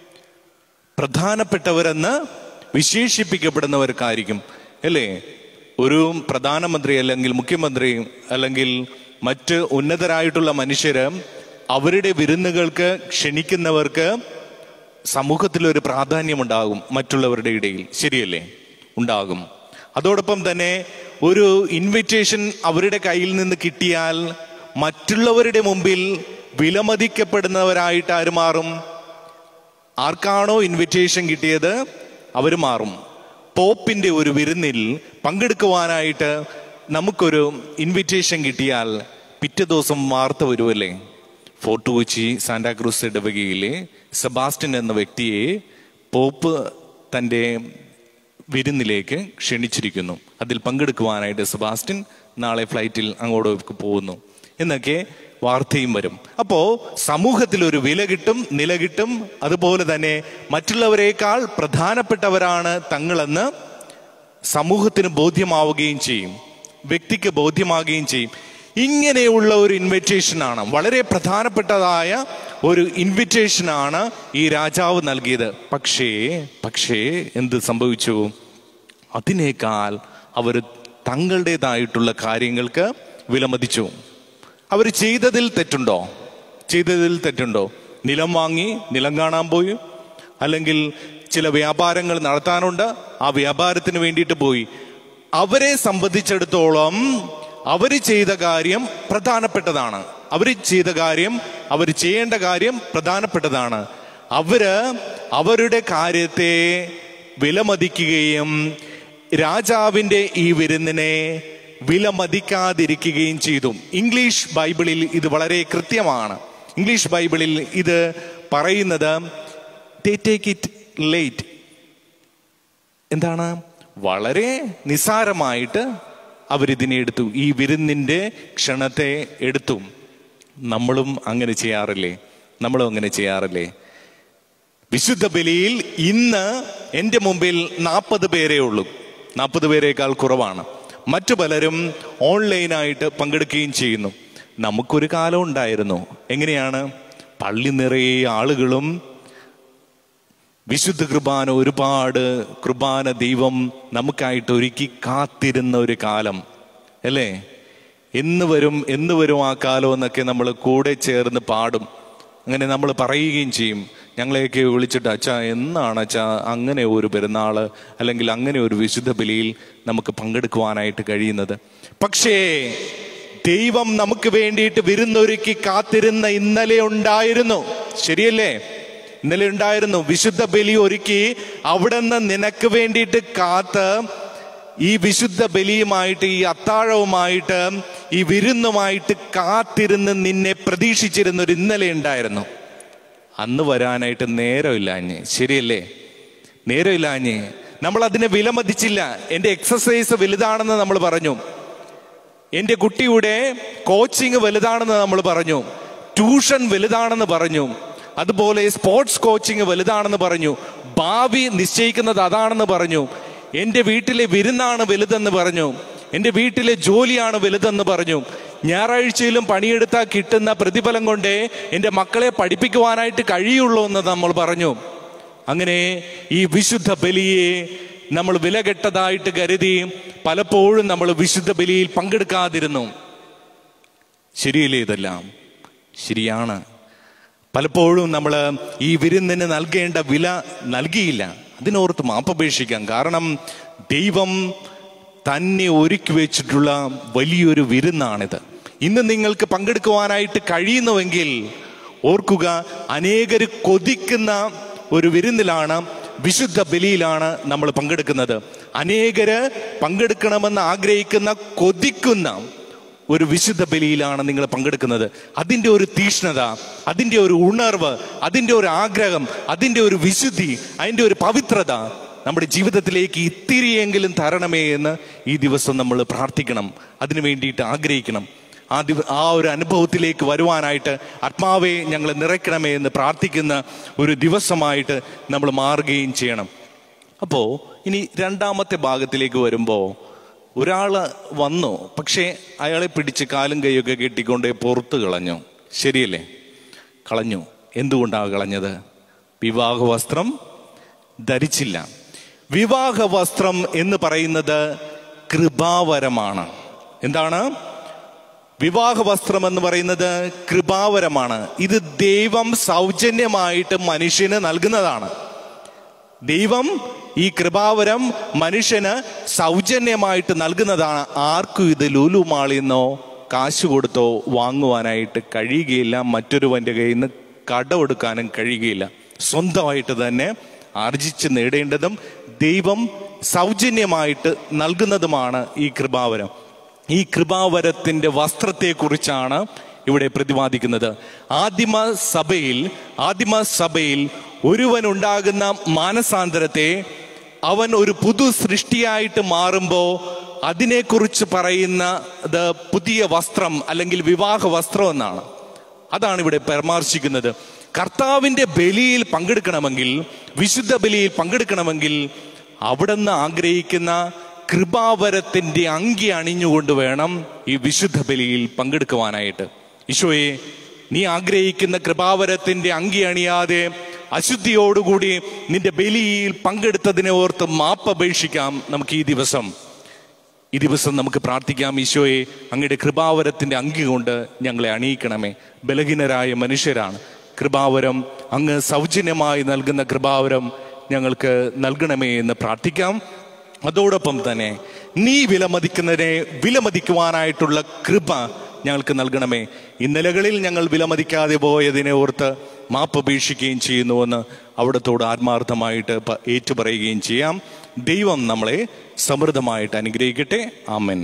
പ്രധാനപ്പെട്ടവരെന്ന് വിശേഷിപ്പിക്കപ്പെടുന്നവർക്കായിരിക്കും, അല്ലേ? ഒരു പ്രധാനമന്ത്രി അല്ലെങ്കിൽ മുഖ്യമന്ത്രി അല്ലെങ്കിൽ മറ്റ് ഉന്നതരായിട്ടുള്ള മനുഷ്യര് അവരുടെ വിരുന്നുകൾക്ക് ക്ഷണിക്കുന്നവർക്ക് സമൂഹത്തിലൊരു പ്രാധാന്യമുണ്ടാകും മറ്റുള്ളവരുടെ ഇടയിൽ, ശരിയല്ലേ? ഉണ്ടാകും. അതോടൊപ്പം തന്നെ ഒരു ഇൻവിറ്റേഷൻ അവരുടെ കയ്യിൽ നിന്ന് കിട്ടിയാൽ മറ്റുള്ളവരുടെ മുമ്പിൽ വിലമതിക്കപ്പെടുന്നവരായിട്ട് ആര് മാറും? ആർക്കാണോ ഇൻവിറ്റേഷൻ കിട്ടിയത് അവർ മാറും. പോപ്പിന്റെ ഒരു വിരുന്നിൽ പങ്കെടുക്കുവാനായിട്ട് നമുക്കൊരു ഇൻവിറ്റേഷൻ കിട്ടിയാൽ പിറ്റേ ദിവസം വാർത്ത വരുമല്ലേ? ഫോർട്ട് കൊച്ചി സാന്റാക്രൂസ് ഇടവകയിലെ സെബാസ്റ്റ്യൻ എന്ന വ്യക്തിയെ പോപ്പ് തൻ്റെ വിരുന്നിലേക്ക് ക്ഷണിച്ചിരിക്കുന്നു. അതിൽ പങ്കെടുക്കുവാനായിട്ട് സെബാസ്റ്റ്യൻ നാളെ ഫ്ലൈറ്റിൽ അങ്ങോട്ടേക്ക് പോകുന്നു എന്നൊക്കെ വാർത്തയും വരും. അപ്പോൾ സമൂഹത്തിൽ ഒരു വില കിട്ടും, നില കിട്ടും. അതുപോലെ തന്നെ മറ്റുള്ളവരെക്കാൾ പ്രധാനപ്പെട്ടവരാണ് തങ്ങളെന്ന് സമൂഹത്തിന് ബോധ്യമാവുകയും ചെയ്യും, വ്യക്തിക്ക് ബോധ്യമാവുകയും ചെയ്യും. ഇങ്ങനെയുള്ള ഒരു ഇൻവിറ്റേഷനാണ്, വളരെ പ്രധാനപ്പെട്ടതായ ഒരു ഇൻവിറ്റേഷനാണ് ഈ രാജാവ് നൽകിയത്. പക്ഷേ പക്ഷേ എന്ത് സംഭവിച്ചു? അതിനേക്കാൾ അവർ തങ്ങളുടേതായിട്ടുള്ള കാര്യങ്ങൾക്ക് വിലമതിച്ചു. അവർ ചെയ്തതിൽ തെറ്റുണ്ടോ? ചെയ്തതിൽ തെറ്റുണ്ടോ? നിലം വാങ്ങി നിലം കാണാൻ പോയി, അല്ലെങ്കിൽ ചില വ്യാപാരങ്ങൾ നടത്താനുണ്ട്, ആ വ്യാപാരത്തിന് വേണ്ടിയിട്ട് പോയി. അവരെ സംബന്ധിച്ചിടത്തോളം അവർ ചെയ്ത കാര്യം പ്രധാനപ്പെട്ടതാണ്. അവർ ചെയ്ത കാര്യം, അവർ ചെയ്യേണ്ട കാര്യം പ്രധാനപ്പെട്ടതാണ്. അവര് അവരുടെ കാര്യത്തെ വിലമതിക്കുകയും രാജാവിൻ്റെ ഈ വിരുന്നിനെ വിലമതിക്കാതിരിക്കുകയും ചെയ്തു. ഇംഗ്ലീഷ് ബൈബിളിൽ ഇത് വളരെ കൃത്യമാണ്. ഇംഗ്ലീഷ് ബൈബിളിൽ ഇത് പറയുന്നത് they take it late. എന്താണ്? വളരെ നിസാരമായിട്ട് അവരിതിനെ എടുത്തു, ഈ വിരുന്നിൻ്റെ ക്ഷണത്തെ എടുത്തു. നമ്മളും അങ്ങനെ ചെയ്യാറില്ലേ? നമ്മളും അങ്ങനെ ചെയ്യാറില്ലേ? വിശുദ്ധ ബലിയിൽ ഇന്ന് എൻ്റെ മുമ്പിൽ നാൽപ്പത് പേരേ ഉള്ളൂ. നാൽപ്പത് പേരേക്കാൾ കുറവാണ്. മറ്റു പലരും ഓൺലൈനായിട്ട് പങ്കെടുക്കുകയും ചെയ്യുന്നു. നമുക്കൊരു കാലം ഉണ്ടായിരുന്നു. എങ്ങനെയാണ്? പള്ളി നിറയെ ആളുകളും വിശുദ്ധ കുർബാന, ഒരുപാട് കുർബാന ദൈവം നമുക്കായിട്ട് ഒരുക്കി കാത്തിരുന്ന ഒരു കാലം, അല്ലേ? എന്ന് വരും എന്ന് വരും ആ കാലം എന്നൊക്കെ നമ്മൾ കൂടെ ചേർന്ന് പാടും. അങ്ങനെ നമ്മൾ പറയുകയും ചെയ്യും. ഞങ്ങളെയൊക്കെ വിളിച്ചിട്ട്, അച്ഛാ എന്നാണ് അച്ഛാ അങ്ങനെ ഒരു പെരുന്നാൾ അല്ലെങ്കിൽ അങ്ങനെ ഒരു വിശുദ്ധ ബലിയിൽ നമുക്ക് പങ്കെടുക്കുവാനായിട്ട് കഴിയുന്നത്? പക്ഷേ ദൈവം നമുക്ക് വേണ്ടിയിട്ട് വിരുന്നൊരുക്കി കാത്തിരുന്ന ഇന്നലെ ഉണ്ടായിരുന്നു, ശരിയല്ലേ? ഇന്നലെ ഉണ്ടായിരുന്നു. വിശുദ്ധ ബലി ഒരുക്കി അവിടുന്ന് നിനക്ക് വേണ്ടിയിട്ട് കാത്ത് ഈ വിശുദ്ധ ബലിയുമായിട്ട്, ഈ അത്താഴവുമായിട്ട്, ഈ വിരുന്നുമായിട്ട് കാത്തിരുന്ന് നിന്നെ പ്രതീക്ഷിച്ചിരുന്ന ഒരു ഇന്നലെ ഉണ്ടായിരുന്നു. അന്ന് വരാനായിട്ട് നേരമില്ലാഞ്ഞ്, ശരിയല്ലേ? നേരമില്ലാഞ്ഞ് നമ്മൾ അതിനെ വിലമതിച്ചില്ല. എൻ്റെ എക്സസൈസ് വലുതാണെന്ന് നമ്മൾ പറഞ്ഞു, എൻ്റെ കുട്ടിയുടെ കോച്ചിങ് വലുതാണെന്ന് നമ്മൾ പറഞ്ഞു, ട്യൂഷൻ വലുതാണെന്ന് പറഞ്ഞു, അതുപോലെ സ്പോർട്സ് കോച്ചിങ് വലുതാണെന്ന് പറഞ്ഞു, ഭാവി നിശ്ചയിക്കുന്നത് അതാണെന്ന് പറഞ്ഞു, എൻ്റെ വീട്ടിലെ വിരുന്നാണ് വലുതെന്ന് പറഞ്ഞു, എൻ്റെ വീട്ടിലെ ജോലിയാണ് വലുതെന്ന് പറഞ്ഞു, ഞായറാഴ്ചയിലും പണിയെടുത്താൽ കിട്ടുന്ന പ്രതിഫലം കൊണ്ടേ എൻ്റെ മക്കളെ പഠിപ്പിക്കുവാനായിട്ട് കഴിയുള്ളൂ എന്ന് നമ്മൾ പറഞ്ഞു. അങ്ങനെ ഈ വിശുദ്ധ ബലിയെ നമ്മൾ വിലകെട്ടതായിട്ട് കരുതി പലപ്പോഴും നമ്മൾ വിശുദ്ധ ബലിയിൽ പങ്കെടുക്കാതിരുന്നു. ശരിയല്ലേ? ഇതെല്ലാം ശരിയാണ്. പലപ്പോഴും നമ്മൾ ഈ വിരുന്നിന് നൽകേണ്ട വില നൽകിയില്ല. അതിനോർത്ത് മാപ്പപേക്ഷിക്കാം. കാരണം ദൈവം തന്നെ ഒരുക്കി വെച്ചിട്ടുള്ള വലിയൊരു വിരുന്നാണിത്. ഇന്ന് നിങ്ങൾക്ക് പങ്കെടുക്കുവാനായിട്ട് കഴിയുന്നുവെങ്കിൽ ഓർക്കുക, അനേകർ കൊതിക്കുന്ന ഒരു വിരുന്നിലാണ്, വിശുദ്ധ ബലിയിലാണ് നമ്മൾ പങ്കെടുക്കുന്നത്. അനേകര് പങ്കെടുക്കണമെന്ന് ആഗ്രഹിക്കുന്ന, കൊതിക്കുന്ന ഒരു വിശുദ്ധ ബലിയിലാണ് നിങ്ങൾ പങ്കെടുക്കുന്നത്. അതിൻ്റെ ഒരു തീഷ്ണത, അതിൻ്റെ ഒരു ഉണർവ്, അതിൻ്റെ ഒരു ആഗ്രഹം, അതിൻ്റെ ഒരു വിശുദ്ധി, അതിൻ്റെ ഒരു പവിത്രത നമ്മുടെ ജീവിതത്തിലേക്ക് ഇത്തിരിയെങ്കിലും തരണമേ എന്ന് ഈ ദിവസം നമ്മൾ പ്രാർത്ഥിക്കണം. അതിനു വേണ്ടിയിട്ട് ആഗ്രഹിക്കണം. ആ ദിവ ആ ഒരു അനുഭവത്തിലേക്ക് വരുവാനായിട്ട് ആത്മാവെ ഞങ്ങൾ നിറയ്ക്കണമേ എന്ന് പ്രാർത്ഥിക്കുന്ന ഒരു ദിവസമായിട്ട് നമ്മൾ മാറുകയും ചെയ്യണം. അപ്പോൾ ഇനി രണ്ടാമത്തെ ഭാഗത്തിലേക്ക് വരുമ്പോൾ, ഒരാൾ വന്നു, പക്ഷേ അയാളെ പിടിച്ച് കാലും കൈയൊക്കെ കെട്ടിക്കൊണ്ട് പുറത്ത് കളഞ്ഞു. ശരിയല്ലേ? കളഞ്ഞു. എന്തുകൊണ്ടാണ് കളഞ്ഞത്? വിവാഹ വസ്ത്രം ധരിച്ചില്ല. വിവാഹ വസ്ത്രം എന്ന് പറയുന്നത് കൃപാവരമാണ്. എന്താണ് വിവാഹ വസ്ത്രം എന്ന് പറയുന്നത്? കൃപാവരമാണ്. ഇത് ദൈവം സൗജന്യമായിട്ട് മനുഷ്യന് നൽകുന്നതാണ്. ദൈവം ഈ കൃപാവരം മനുഷ്യന് സൗജന്യമായിട്ട് നൽകുന്നതാണ്. ആർക്കും ഇത് ലുലു മാളിൽ നിന്നോ കാശ് കൊടുത്തോ വാങ്ങുവാനായിട്ട് കഴിയുകയില്ല. മറ്റൊരുവന്റെ കയ്യിൽ നിന്ന് കടമെടുക്കാനും കഴിയുകയില്ല. സ്വന്തമായിട്ട് തന്നെ ആർജിച്ച് നേടേണ്ടതും ദൈവം സൗജന്യമായിട്ട് നൽകുന്നതുമാണ് ഈ കൃപാവരം. ഈ കൃപാവരത്തിന്റെ വസ്ത്രത്തെക്കുറിച്ചാണ് ഇവിടെ പ്രതിപാദിക്കുന്നത്. ആദിമ സഭയിൽ ആദിമ സഭയിൽ ഒരുവനുണ്ടാകുന്ന മാനസാന്തരത്തെ, അവൻ ഒരു പുതു സൃഷ്ടിയായിട്ട് മാറുമ്പോൾ അതിനെക്കുറിച്ച് പറയുന്നത് പുതിയ വസ്ത്രം അല്ലെങ്കിൽ വിവാഹ വസ്ത്രം എന്നാണ്. അതാണ് ഇവിടെ പരാമർശിക്കുന്നത്. കർത്താവിന്റെ ബലിയിൽ പങ്കെടുക്കണമെങ്കിൽ, വിശുദ്ധ ബലിയിൽ പങ്കെടുക്കണമെങ്കിൽ അവിടുന്ന് ആഗ്രഹിക്കുന്ന കൃപാവരത്തിന്റെ അങ്കി അണിഞ്ഞുകൊണ്ട് വേണം ഈ വിശുദ്ധ ബലിയിൽ പങ്കെടുക്കുവാനായിട്ട്. ഈശോയെ, നീ ആഗ്രഹിക്കുന്ന കൃപാവരത്തിന്റെ അങ്കി അണിയാതെ അശുദ്ധിയോടുകൂടി നിന്റെ ബലിയിൽ പങ്കെടുത്തതിനെ ഓർത്ത് മാപ്പപേക്ഷിക്കാം. നമുക്ക് ഈ ദിവസം ഈ ദിവസം നമുക്ക് പ്രാർത്ഥിക്കാം. ഈശോയെ, അങ്ങയുടെ കൃപാവരത്തിന്റെ അങ്കി കൊണ്ട് ഞങ്ങളെ അണിയിക്കണമേ. ബലഹീനരായ മനുഷ്യരാണ്. കൃപാവരം, അങ്ങ് സൗജന്യമായി നൽകുന്ന കൃപാവരം ഞങ്ങൾക്ക് നൽകണമേ എന്ന് പ്രാർത്ഥിക്കാം. അതോടൊപ്പം തന്നെ നീ വിലമതിക്കുന്നതിനെ വിലമതിക്കുവാനായിട്ടുള്ള കൃപ ഞങ്ങൾക്ക് നൽകണമേ. ഇന്നലകളിൽ ഞങ്ങൾ വിലമതിക്കാതെ പോയതിനെ ഓർത്ത് മാപ്പപേക്ഷിക്കുകയും ചെയ്യുന്നുവെന്ന് അവിടത്തോട് ആത്മാർത്ഥമായിട്ട് ഏറ്റുപറയുകയും ചെയ്യാം. ദൈവം നമ്മളെ സമൃദ്ധമായിട്ട് അനുഗ്രഹിക്കട്ടെ. ആമേൻ.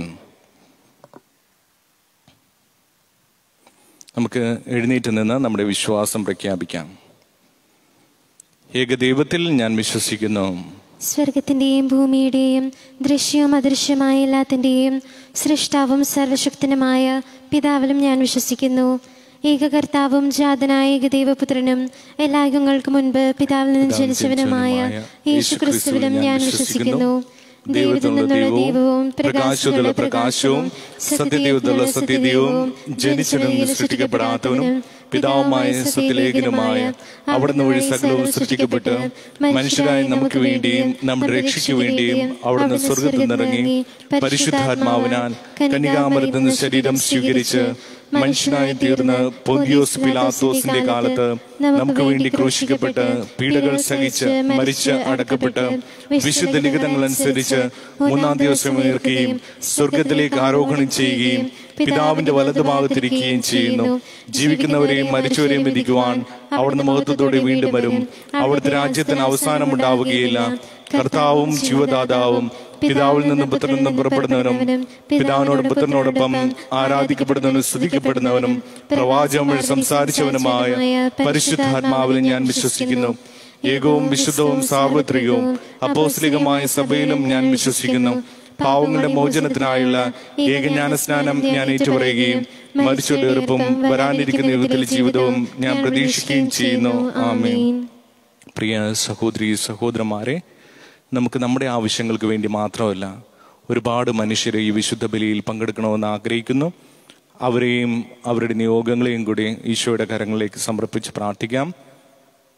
നമുക്ക് എഴുന്നേറ്റ് നിന്ന് നമ്മുടെ വിശ്വാസം പ്രഖ്യാപിക്കാം. ഏകദൈവത്തിൽ ഞാൻ വിശ്വസിക്കുന്നു. സ്വർഗത്തിന്റെയും ഭൂമിയുടെയും ദൃശ്യവും അദൃശ്യമായ എല്ലാത്തിന്റെയും സൃഷ്ടാവും സർവശക്തനുമായ പിതാവിലും ഞാൻ വിശ്വസിക്കുന്നു. ഏകകർത്താവും ജാതനായ ഏകദൈവപുത്രനും എല്ലാ യുഗങ്ങൾക്ക് മുൻപ് പിതാവിൽ നിന്ന് ജനിച്ചവനുമായ യേശുക്രിസ്തുവിലും ഞാൻ വിശ്വസിക്കുന്നു. ദൈവത്തിൽ നിന്നുള്ള ദൈവവും പ്രകാശത്തിലുള്ള പ്രകാശവും സത്യദൈവത്തിലുള്ള സത്യദൈവവും ജനിച്ചവനും സൃഷ്ടിക്കപ്പെടാത്തവനും പിതാവുമായ സത്യലേഖനുമായ അവിടുന്ന് വഴി സകലവും സൃഷ്ടിക്കപ്പെട്ട് മനുഷ്യരായ നമുക്ക് വേണ്ടിയും നമ്മുടെ രക്ഷയ്ക്ക് വേണ്ടിയും അവിടുന്ന് സ്വർഗത്തിൽ നിന്നിറങ്ങി പരിശുദ്ധാത്മാവിനാൽ കന്യകാമറിയത്തിൽ നിന്ന് ശരീരം സ്വീകരിച്ച് മനുഷ്യനായി തീർന്ന് പൊന്തിയോസ് പിലാത്തോസിന്റെ കാലത്ത് നമുക്ക് വേണ്ടി ക്രൂശിക്കപ്പെട്ട് പീഡകൾ സഹിച്ച് മരിച്ച് അടക്കപ്പെട്ട് വിശുദ്ധ ലിഖിതങ്ങൾ അനുസരിച്ച് മൂന്നാം ദിവസം ഉയർക്കുകയും സ്വർഗത്തിലേക്ക് ആരോഹണം ചെയ്യുകയും പിതാവിന്റെ വലതുഭാഗത്തിരിക്കുകയും ചെയ്യുന്നു. ജീവിക്കുന്നവരെയും മരിച്ചവരെയും വിധിക്കുവാൻ അവിടുന്ന് മഹത്വത്തോടെ വീണ്ടും വരും. അവിടുത്തെ രാജ്യത്തിന് അവസാനം ഉണ്ടാവുകയില്ല. കർത്താവും ജീവദാതാവും പിതാവിൽ നിന്നും പുത്രനിൽ നിന്നും പുറപ്പെടുന്നവനും പിതാവിനോടും പുത്രനോടൊപ്പം ആരാധിക്കപ്പെടുന്നവനും സ്തുതിക്കപ്പെടുന്നവനും പ്രവാചകം വഴി സംസാരിച്ചവനുമായ പരിശുദ്ധാത്മാവിൽ ഞാൻ വിശ്വസിക്കുന്നു. ഏകവും വിശുദ്ധവും സാർവത്രികവും അപ്പോസ്തലികമായ സഭയിലും ഞാൻ വിശ്വസിക്കുന്നു. പാവങ്ങളുടെ മോചനത്തിനായുള്ള ഏകജ്ഞാനസ്നാനം ഞാൻ ഏറ്റുപറയുകയും മരിച്ചവരുടെ ഉറപ്പും വരാനിരിക്കുന്ന യുഗത്തിലെ ജീവിതവും ഞാൻ പ്രതീക്ഷിക്കുകയും ചെയ്യുന്നു. ആമേൻ. പ്രിയ സഹോദരി സഹോദരന്മാരെ, നമുക്ക് നമ്മുടെ ആവശ്യങ്ങൾക്ക് വേണ്ടി മാത്രമല്ല, ഒരുപാട് മനുഷ്യരെ ഈ വിശുദ്ധ ബലിയിൽ പങ്കെടുക്കണമെന്ന് ആഗ്രഹിക്കുന്നു. അവരെയും അവരുടെ നിയോഗങ്ങളെയും കൂടി ഈശോയുടെ കരങ്ങളിലേക്ക് സമർപ്പിച്ച് പ്രാർത്ഥിക്കാം.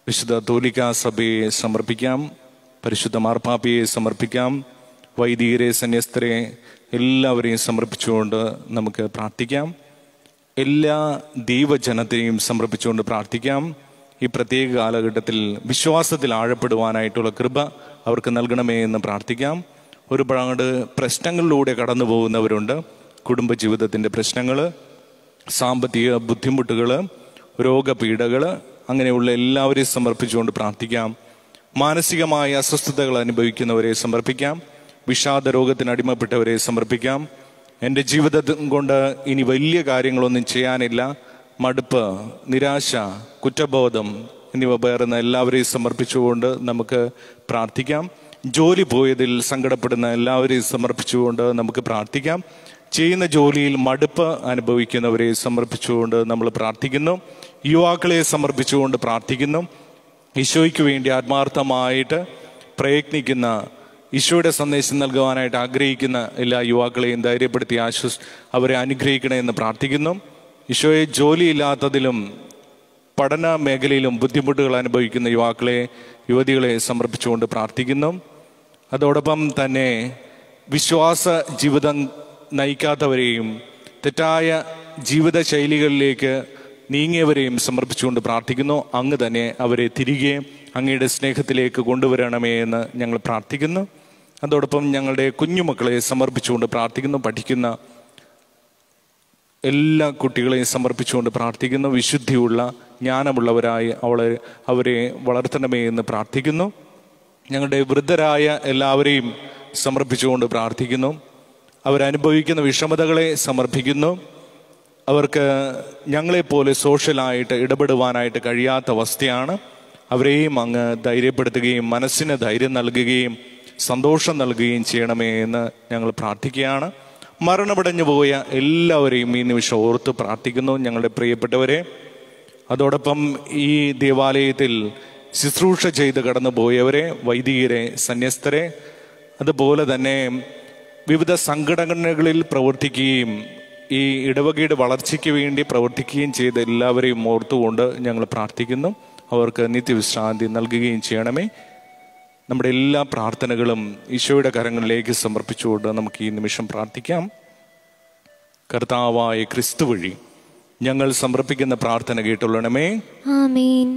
വിശുദ്ധ കത്തോലിക്കാ സഭയെ സമർപ്പിക്കാം, പരിശുദ്ധ മാർപ്പാപ്പയെ സമർപ്പിക്കാം, വൈദികരെ, സന്യസ്തരെ എല്ലാവരെയും സമർപ്പിച്ചുകൊണ്ട് നമുക്ക് പ്രാർത്ഥിക്കാം. എല്ലാ ദൈവജനത്തെയും സമർപ്പിച്ചുകൊണ്ട് പ്രാർത്ഥിക്കാം. ഈ പ്രത്യേക കാലഘട്ടത്തിൽ വിശ്വാസത്തിൽ ആഴപ്പെടുവാനായിട്ടുള്ള കൃപ അവർക്ക് നൽകണമേ എന്ന് പ്രാർത്ഥിക്കാം. ഒരുപാട് പ്രശ്നങ്ങളിലൂടെ കടന്നു പോകുന്നവരുണ്ട്. കുടുംബജീവിതത്തിൻ്റെ പ്രശ്നങ്ങൾ, സാമ്പത്തിക ബുദ്ധിമുട്ടുകൾ, രോഗപീഠകൾ, അങ്ങനെയുള്ള എല്ലാവരെയും സമർപ്പിച്ചുകൊണ്ട് പ്രാർത്ഥിക്കാം. മാനസികമായ അസ്വസ്ഥതകൾ അനുഭവിക്കുന്നവരെ സമർപ്പിക്കാം. വിഷാദ രോഗത്തിന് അടിമപ്പെട്ടവരെ സമർപ്പിക്കാം. എൻ്റെ ജീവിതം കൊണ്ട് ഇനി വലിയ കാര്യങ്ങളൊന്നും ചെയ്യാനില്ല, മടുപ്പ്, നിരാശ, കുറ്റബോധം എന്നിവ പേറുന്ന എല്ലാവരെയും സമർപ്പിച്ചുകൊണ്ട് നമുക്ക് പ്രാർത്ഥിക്കാം. ജോലി പോയതിൽ സങ്കടപ്പെടുന്ന എല്ലാവരെയും സമർപ്പിച്ചുകൊണ്ട് നമുക്ക് പ്രാർത്ഥിക്കാം. ചെയ്യുന്ന ജോലിയിൽ മടുപ്പ് അനുഭവിക്കുന്നവരെ സമർപ്പിച്ചുകൊണ്ട് നമ്മൾ പ്രാർത്ഥിക്കുന്നു. യുവാക്കളെ സമർപ്പിച്ചുകൊണ്ട് പ്രാർത്ഥിക്കുന്നു. ഈശോയ്ക്ക് വേണ്ടി ആത്മാർത്ഥമായിട്ട് പ്രയത്നിക്കുന്ന, ഈശോയുടെ സന്ദേശം നൽകുവാനായിട്ട് ആഗ്രഹിക്കുന്ന എല്ലാ യുവാക്കളെയും ധൈര്യപ്പെടുത്തി ആശ്വസ് അവരെ അനുഗ്രഹിക്കണമെന്ന് പ്രാർത്ഥിക്കുന്നു. ഈശോയെ ജോലിയില്ലാത്തതിലും പഠന മേഖലയിലും ബുദ്ധിമുട്ടുകൾ അനുഭവിക്കുന്ന യുവാക്കളെ, യുവതികളെ സമർപ്പിച്ചുകൊണ്ട് പ്രാർത്ഥിക്കുന്നു. അതോടൊപ്പം തന്നെ വിശ്വാസ ജീവിതം നയിക്കാത്തവരെയും തെറ്റായ ജീവിതശൈലികളിലേക്ക് നീങ്ങിയവരെയും സമർപ്പിച്ചുകൊണ്ട് പ്രാർത്ഥിക്കുന്നു. അങ്ങ് തന്നെ അവരെ തിരികെ അങ്ങയുടെ സ്നേഹത്തിലേക്ക് കൊണ്ടുവരണമേ എന്ന് ഞങ്ങൾ പ്രാർത്ഥിക്കുന്നു. അതോടൊപ്പം ഞങ്ങളുടെ കുഞ്ഞുമക്കളെ സമർപ്പിച്ചുകൊണ്ട് പ്രാർത്ഥിക്കുന്നു. പഠിക്കുന്ന എല്ലാ കുട്ടികളെയും സമർപ്പിച്ചുകൊണ്ട് പ്രാർത്ഥിക്കുന്നു. വിശുദ്ധിയുള്ള, ജ്ഞാനമുള്ളവരായി അവളെ അവരെ വളർത്തണമേ എന്ന് പ്രാർത്ഥിക്കുന്നു. ഞങ്ങളുടെ വൃദ്ധരായ എല്ലാവരെയും സമർപ്പിച്ചുകൊണ്ട് പ്രാർത്ഥിക്കുന്നു. അവരനുഭവിക്കുന്ന വിഷമതകളെ സമർപ്പിക്കുന്നു. അവർക്ക് ഞങ്ങളെപ്പോലെ സോഷ്യലായിട്ട് ഇടപെടുവാനായിട്ട് കഴിയാത്ത അവസ്ഥയാണ്. അവരെയും അങ്ങ് ധൈര്യപ്പെടുത്തുകയും മനസ്സിന് ധൈര്യം നൽകുകയും സന്തോഷം നൽകുകയും ചെയ്യണമേ എന്ന് ഞങ്ങൾ പ്രാർത്ഥിക്കുകയാണ്. മരണമടഞ്ഞു പോയ എല്ലാവരെയും ഈ നിമിഷം ഓർത്ത് പ്രാർത്ഥിക്കുന്നു, ഞങ്ങളുടെ പ്രിയപ്പെട്ടവരെ. അതോടൊപ്പം ഈ ദേവാലയത്തിൽ ശുശ്രൂഷ ചെയ്ത് കടന്നു പോയവരെ, വൈദികരെ, സന്യസ്തരെ, അതുപോലെ തന്നെ വിവിധ സംഘടനകളിൽ പ്രവർത്തിക്കുകയും ഈ ഇടവകയുടെ വളർച്ചയ്ക്ക് വേണ്ടി പ്രവർത്തിക്കുകയും ചെയ്ത എല്ലാവരെയും ഓർത്തുകൊണ്ട് ഞങ്ങൾ പ്രാർത്ഥിക്കുന്നു. അവർക്ക് നിത്യവിശ്രാന്തി നൽകുകയും ചെയ്യണമേ. നമ്മുടെ എല്ലാ പ്രാർത്ഥനകളും ഈശോയുടെ കരങ്ങളിലേക്ക് സമർപ്പിച്ചുകൊണ്ട് നമുക്ക് ഈ നിമിഷം പ്രാർത്ഥിക്കാം. കർത്താവായ ക്രിസ്തു വഴി ഞങ്ങൾ സമർപ്പിക്കുന്ന പ്രാർത്ഥന കേട്ടുള്ളണമേ. ആമേൻ.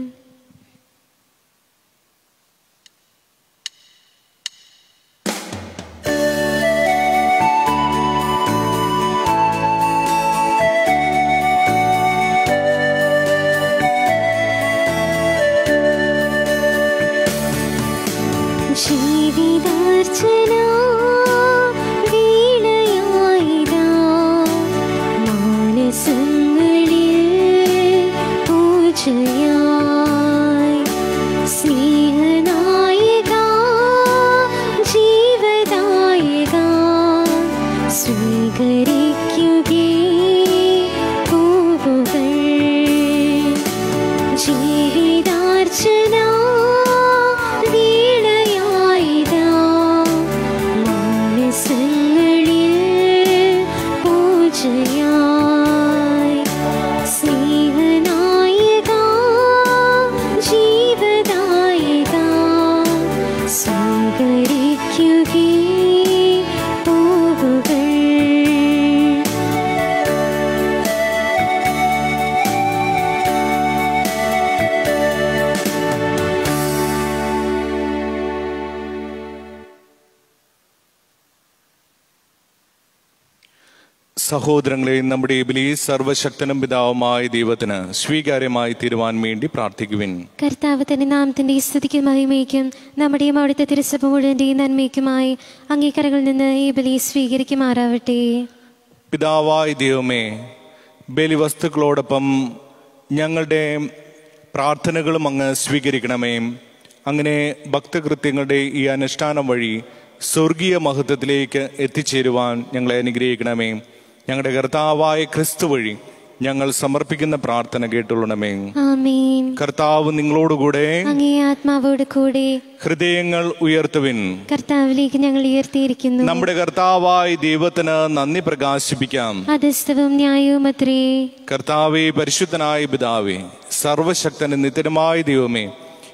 ജീവിതാർച്ചന വീണയായിരാ മാനസങ്ങളിൽ പൂജയായി സ്നേഹനായക ജീവദായക സ്വീകരിക്കുകേ പൂവുകൾ ജീവിതാർച്ചന സഹോദരങ്ങളെ, നമ്മുടെ ഇബ്ലീസ് സർവശക്തനും പിതാവുമായ ദൈവത്തിന് സ്വീകാര്യമായി തീരുവാൻ വേണ്ടി പ്രാർത്ഥിക്കുവിൻ. കർത്താവ് തന്നെ നാമത്തിന്റെ സ്തുതിക്കും മഹിമയ്ക്കും നമ്മുടെയും അവിടുത്തെ തിരുസഭ മുഴുവന്റെയും നന്മയ്ക്കുമായി അംഗീകാരങ്ങളിൽ നിന്ന് ഈ ബലി സ്വീകരിക്കുമാറാവട്ടെ. പിതാവായ ദൈവമേ, ബലിവസ്തുക്കളോടൊപ്പം ഞങ്ങളുടെ പ്രാർത്ഥനകളും അങ്ങ് സ്വീകരിക്കണമേ. അങ്ങനെ ഭക്തകൃത്യങ്ങളുടെ ഈ അനുഷ്ഠാനം വഴി സ്വർഗീയ മഹത്വത്തിലേക്ക് എത്തിച്ചേരുവാൻ ഞങ്ങളെ അനുഗ്രഹിക്കണമേ. ഞങ്ങളുടെ കർത്താവായ ക്രിസ്തു വഴി ഞങ്ങൾ സമർപ്പിക്കുന്ന പ്രാർത്ഥന കേട്ടുള്ളണമേ. ആമേൻ. കർത്താവ് നിങ്ങളോടുകൂടെ, അങ്ങേ ആത്മാവോട് കൂടെ. ഹൃദയങ്ങൾ ഉയർത്തുവിൻ. കർത്താവിലേക്ക് ഞങ്ങൾ ഉയർത്തിയിരിക്കുന്നു. നമ്മുടെ കർത്താവായ ദൈവത്തിന് നന്ദി പ്രകാശിപ്പിക്കാം. അധസ്തവം ന്യായവും അത്രേ. കർത്താവേ, പരിശുദ്ധനായ പിതാവേ, സർവശക്തന് നിത്യമായ ദൈവമേ,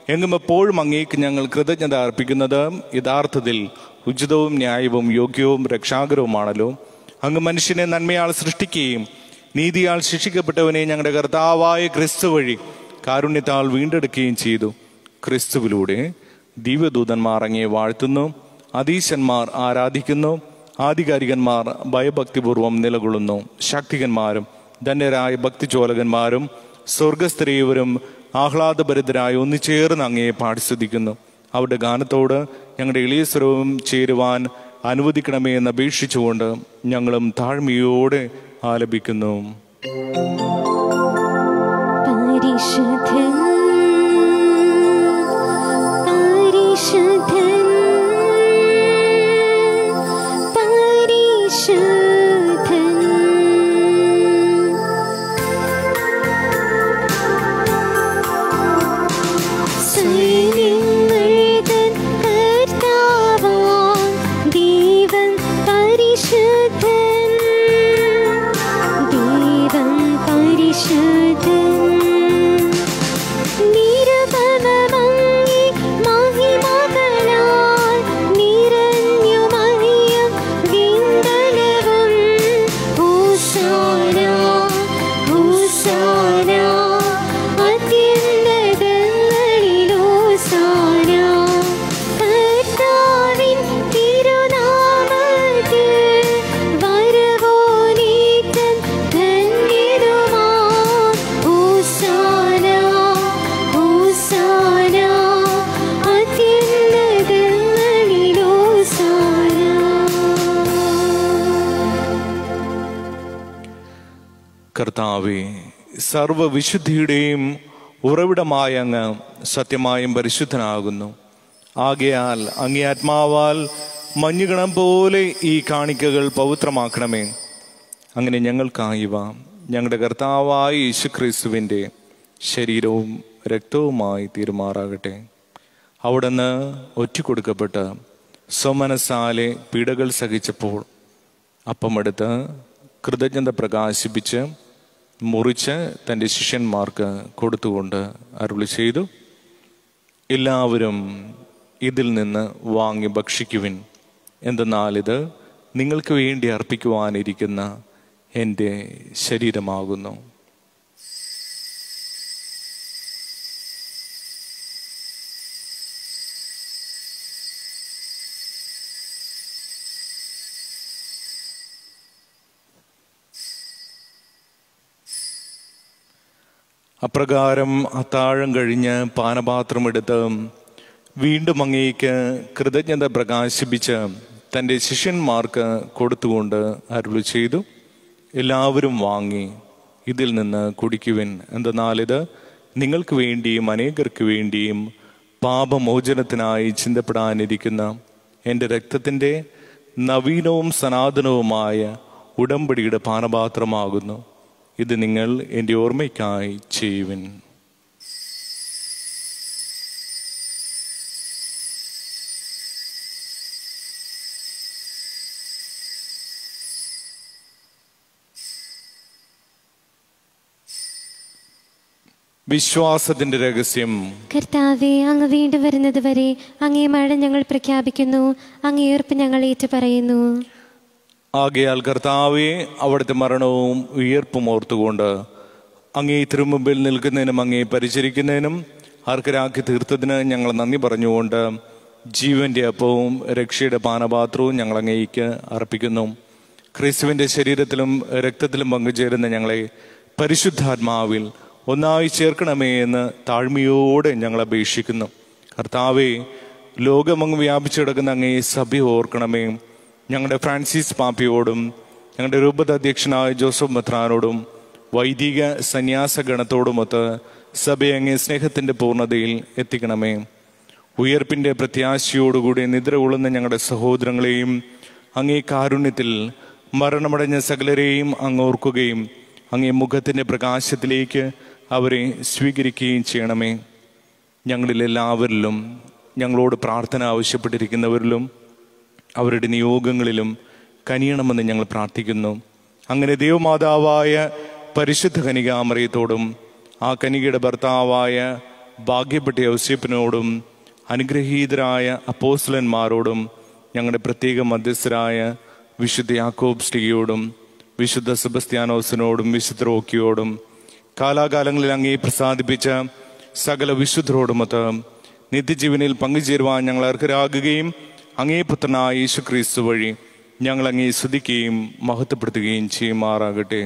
എങ്കും എപ്പോഴും അങ്ങേക്ക് ഞങ്ങൾ കൃതജ്ഞത അർപ്പിക്കുന്നത് യഥാർത്ഥത്തിൽ ഉചിതവും ന്യായവും യോഗ്യവും രക്ഷാകരവുമാണല്ലോ. അങ്ങ് മനുഷ്യനെ നന്മയാൽ സൃഷ്ടിക്കുകയും നീതിയാൽ ശിക്ഷിക്കപ്പെട്ടവനെ ഞങ്ങളുടെ കർത്താവായ ക്രിസ്തു വഴി കാരുണ്യത്താൽ വീണ്ടെടുക്കുകയും ചെയ്തു. ക്രിസ്തുവിലൂടെ ദിവ്യദൂതന്മാർ അങ്ങയെ വാഴ്ത്തുന്നു, അധീശന്മാർ ആരാധിക്കുന്നു, ആധികാരികന്മാർ ഭയഭക്തിപൂർവം നിലകൊള്ളുന്നു. ശക്തികന്മാരും ധന്യരായ ഭക്തിചോലകന്മാരും സ്വർഗസ്ഥരേവരും ആഹ്ലാദഭരിതരായി ഒന്നുചേർന്ന് അങ്ങയെ പാടിസ്തുതിക്കുന്നു. അവരുടെ ഗാനത്തോട് ഞങ്ങളുടെ എളിയ സ്വരവും ചേരുവാൻ അനുവദിക്കണമേ എന്ന് അപേക്ഷിച്ചുകൊണ്ട് ഞങ്ങളും താഴ്മയോടെ ആലപിക്കുന്നു. പരിശുദ്ധൻ പരിശുദ്ധൻ പരിശുദ്ധൻ സൈന്യങ്ങൾ തൻ കർത്താവാം ദൈവം പരിശുദ്ധൻ ദൈവം പരിശുദ്ധൻ നിരുപമമങ്ങി മഹിമകളാൽ നിറഞ്ഞു മഹിയും വിണ്ടലവും ഹോസാന ഹോസാന അത്യുന്നതങ്ങളിൽ ഹോസാന കർത്താവിൻ തിരുനാമത്തിൽ വരവോനേറ്റം ധന്യനുമാം ഹോസാന ഹോസാന അത്യുന്നതങ്ങളിൽ ഹോസാന. കർത്താവേ, സർവവിശുദ്ധിയുടെയും ഉറവിടമായ അങ്ങ് സത്യമായും പരിശുദ്ധനാകുന്നു. ആകയാൽ അങ്ങേ ആത്മാവാൽ മഞ്ഞുകണം പോലെ ഈ കാണിക്കകൾ പവിത്രമാക്കണമേ. അങ്ങനെ ഞങ്ങൾക്കായിവ ഞങ്ങളുടെ കർത്താവായ യേശുക്രിസ്തുവിൻ്റെ ശരീരവും രക്തവുമായി തീരുമാറാകട്ടെ. അവിടുന്ന് ഒറ്റിക്കൊടുക്കപ്പെട്ട് സ്വമനസാലെ പീഡകൾ സഹിച്ചപ്പോൾ അപ്പമെടുത്ത് കൃതജ്ഞത പ്രകാശിപ്പിച്ച് മുറിച്ച് തൻ്റെ ശിഷ്യന്മാർക്ക് കൊടുത്തുകൊണ്ട് അരുളി ചെയ്തു, എല്ലാവരും ഇതിൽ നിന്ന് വാങ്ങി ഭക്ഷിക്കുവിൻ. എന്തെന്നാൽ ഇത് നിങ്ങൾക്ക് വേണ്ടി അർപ്പിക്കുവാനിരിക്കുന്ന എൻ്റെ ശരീരമാകുന്നു. അപ്രകാരം അത്താഴം കഴിഞ്ഞ് പാനപാത്രമെടുത്ത് വീണ്ടും അങ്ങേക്ക് കൃതജ്ഞത പ്രകാശിപ്പിച്ച് തൻ്റെ ശിഷ്യന്മാർക്ക് കൊടുത്തുകൊണ്ട് അരുളി ചെയ്തു, എല്ലാവരും വാങ്ങി ഇതിൽ നിന്ന് കുടിക്കുവിൻ. എന്തെന്നാൽ ഇത് നിങ്ങൾക്ക് വേണ്ടിയും അനേകർക്ക് വേണ്ടിയും പാപമോചനത്തിനായി ചിന്തപ്പെടാനിരിക്കുന്ന എൻ്റെ രക്തത്തിൻ്റെ നവീനവും സനാതനവുമായ ഉടമ്പടിയുടെ പാനപാത്രമാകുന്നു. ഇത് നിങ്ങൾ എൻ്റെ ഓർമ്മയ്ക്കായി ചെയ്യുവിൻ. വിശ്വാസത്തിന്റെ രഹസ്യം. കർത്താവേ, അങ്ങ് വീണ്ടും വരുന്നത് വരെ അങ്ങേ മരണം ഞങ്ങൾ പ്രഖ്യാപിക്കുന്നു, അങ്ങേ ഉയർപ്പ് ഞങ്ങൾ ഏറ്റുപറയുന്നു. ആകയാൽ കർത്താവെ, അവിടുത്തെ മരണവും ഉയർപ്പും ഓർത്തുകൊണ്ട് അങ്ങേ തിരുമുമ്പിൽ നിൽക്കുന്നതിനും അങ്ങേ പരിചരിക്കുന്നതിനും അർഹരാക്കി തീർത്തതിന് ഞങ്ങൾ നന്ദി പറഞ്ഞുകൊണ്ട് ജീവന്റെ അപ്പവും രക്ഷയുടെ പാനപാത്രവും ഞങ്ങൾ അങ്ങേക്ക് അർപ്പിക്കുന്നു. ക്രിസ്തുവിന്റെ ശരീരത്തിലും രക്തത്തിലും പങ്കുചേരുന്ന ഞങ്ങളെ പരിശുദ്ധാത്മാവിൽ ഒന്നായി ചേർക്കണമേ എന്ന് താഴ്മയോടെ ഞങ്ങൾ അപേക്ഷിക്കുന്നു. കർത്താവെ, ലോകമങ്ങ് വ്യാപിച്ചു കിടക്കുന്ന അങ്ങേ സഭ ഓർക്കണമേ. ഞങ്ങളുടെ ഫ്രാൻസിസ് പാപ്പിയോടും ഞങ്ങളുടെ രൂപത അധ്യക്ഷനായ ജോസഫ് മെത്രാനോടും വൈദിക സന്യാസ ഗണത്തോടുമൊത്ത് സഭയെ അങ്ങേ സ്നേഹത്തിൻ്റെ പൂർണ്ണതയിൽ എത്തിക്കണമേ. ഉയർപ്പിൻ്റെ പ്രത്യാശയോടുകൂടി നിദ്ര കൊള്ളുന്ന ഞങ്ങളുടെ സഹോദരങ്ങളെയും അങ്ങേ കാരുണ്യത്തിൽ മരണമടഞ്ഞ സകലരെയും അങ്ങ് ഓർക്കുകയും അങ്ങേ മുഖത്തിൻ്റെ പ്രകാശത്തിലേക്ക് അവരെ സ്വീകരിക്കുകയും ചെയ്യണമേ. ഞങ്ങളിലെല്ലാവരിലും ഞങ്ങളോട് പ്രാർത്ഥന ആവശ്യപ്പെട്ടിരിക്കുന്നവരിലും അവരുടെ നിയോഗങ്ങളിലും കനിയണമെന്ന് ഞങ്ങൾ പ്രാർത്ഥിക്കുന്നു. അങ്ങനെ ദൈവമാതാവായ പരിശുദ്ധ കനികാമറിയത്തോടും ആ കനികയുടെ ഭർത്താവായ ഭാഗ്യപ്പെട്ട യൗസേപ്പിനോടും അനുഗ്രഹീതരായ അപ്പോസ്തലന്മാരോടും ഞങ്ങളുടെ പ്രത്യേക മധ്യസ്ഥരായ വിശുദ്ധ യാക്കോബ് ശ്ലീഹയോടും വിശുദ്ധ സെബസ്ത്യാനോസിനോടും വിശുദ്ധ റോക്കിയോടും കാലാകാലങ്ങളിൽ അങ്ങേ പ്രസാദിപ്പിച്ച സകല വിശുദ്ധരോടുമൊത്ത് നിത്യജീവനിൽ പങ്കുചേരുവാൻ ഞങ്ങൾ അർഹരാകുകയും അങ്ങേ പുത്രനായ യേശു ക്രിസ്തു വഴി ഞങ്ങൾ അങ്ങേ സ്തുതിക്കുകയും മഹത്വപ്പെടുത്തുകയും ചെയ്യുമാറാകട്ടെ.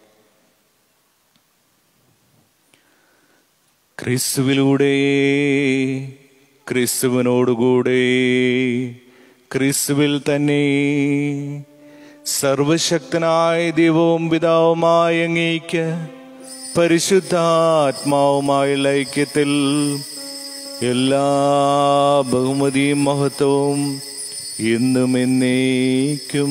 ക്രിസ്തുവിലൂടെ, ക്രിസ്തുവിനോടുകൂടെ, ക്രിസ്തുവിൽ തന്നെ സർവശക്തനായ ദൈവവും പിതാവുമായ അങ്ങേയ്ക്ക് പരിശുദ്ധാത്മാവുമായ ഐക്യത്തിൽ എല്ലാ ബഹുമതിയും മഹത്വവും എന്നും എന്നേക്കും.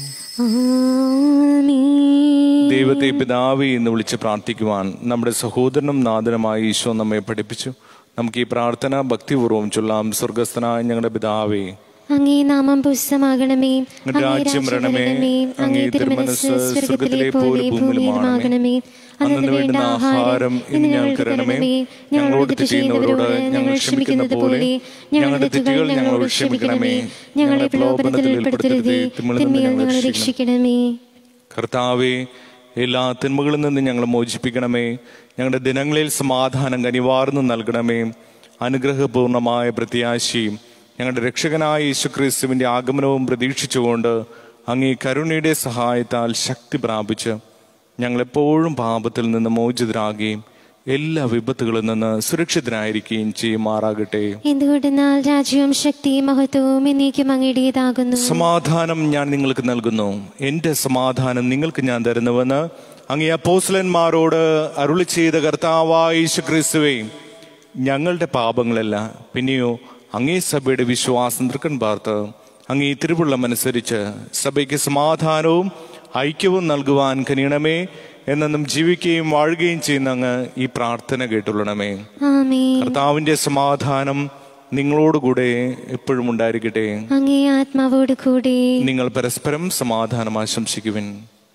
ദൈവത്തെ പിതാവേ എന്ന് വിളിച്ച് പ്രാർത്ഥിക്കുവാൻ നമ്മുടെ സഹോദരനും നാഥനുമായ ഈശോ നമ്മെ പഠിപ്പിച്ചു. നമുക്ക് ഈ പ്രാർത്ഥന ഭക്തിപൂർവ്വം ചൊല്ലാം. സ്വർഗസ്ഥനായ ഞങ്ങളുടെ പിതാവേ, അങ്ങേ നാമം പൂജിതമാകണമേ, അങ്ങേ രാജ്യം വരണമേ, അങ്ങേ തിരുമനസ്സ് സ്വർഗ്ഗത്തിലെ പോലെ ഭൂമിയിലുമാകണമേ. അന്നു വേണ്ടുന്ന ആഹാരം ഇന്ന് ഞങ്ങൾക്ക് തരണമേ. ഞങ്ങളോട് തെറ്റ് ചെയ്യുന്നവരോട് ഞങ്ങൾ ക്ഷമിക്കുന്നത് പോലെ ഞങ്ങളുടെ തെറ്റുകൾ ഞങ്ങളോട് ക്ഷമിക്കണമേ. ഞങ്ങളെ പ്രലോഭനത്തിൽ ഉൾപ്പെടുത്തരുതേ, തിന്മയിൽ നിന്ന് ഞങ്ങളെ രക്ഷിക്കണമേ. കർത്താവേ, എല്ലാ തിന്മകളിൽ നിന്ന് ഞങ്ങൾ മോചിപ്പിക്കണമേ. ഞങ്ങളുടെ ദിനങ്ങളിൽ സമാധാനം കനിവാർന്നു നൽകണമേ. അനുഗ്രഹപൂർണമായ പ്രത്യാശയും ഞങ്ങളുടെ രക്ഷകനായ യേശുക്രിസ്തുവിന്റെ ആഗമനവും പ്രതീക്ഷിച്ചുകൊണ്ട് അങ്ങേ കരുണയുടെ സഹായത്താൽ ശക്തി പ്രാപിച്ച് ഞങ്ങളെപ്പോഴും പാപത്തിൽ നിന്ന് മോചിതരാകുകയും എല്ലാ വിപത്തുകളിൽ നിന്ന് സുരക്ഷിതരായിരിക്കുകയും ചെയ്യുമാറാകട്ടെ. എന്തുകൊണ്ടെന്നാൽ രാജ്യവും ശക്തിയും മഹത്വവും എന്നേക്കും അങ്ങയുടേതാകുന്നു. സമാധാനം ഞാൻ നിങ്ങൾക്ക് നൽകുന്നു, എന്റെ സമാധാനം നിങ്ങൾക്ക് ഞാൻ തരുന്നുവെന്ന് അങ്ങേ അപ്പോസ്തലന്മാരോട് അരുളി ചെയ്ത കർത്താവായ യേശുക്രിസ്തുവേ, ഞങ്ങളുടെ പാപങ്ങളല്ല പിന്നെയോ അങ്ങേ സഭയുടെ വിശ്വാസം തൃക്കൺ പാർത്ത് അങ്ങേ തിരുവുള്ളമനുസരിച്ച് സഭയ്ക്ക് സമാധാനവും ഐക്യവും നൽകുവാൻ കനിയണമേ. എന്നും ജീവിക്കുകയും വാഴുകയും ചെയ്യുന്ന അങ്ങ് ഈ പ്രാർത്ഥന കേട്ടുള്ളണമേ. കർത്താവിന്റെ സമാധാനം നിങ്ങളോടുകൂടെ എപ്പോഴും ഉണ്ടായിരിക്കട്ടെ. അങ്ങേ ആത്മാവോട് കൂടെ. നിങ്ങൾ പരസ്പരം സമാധാനം ആശംസിക്കുവിൻ.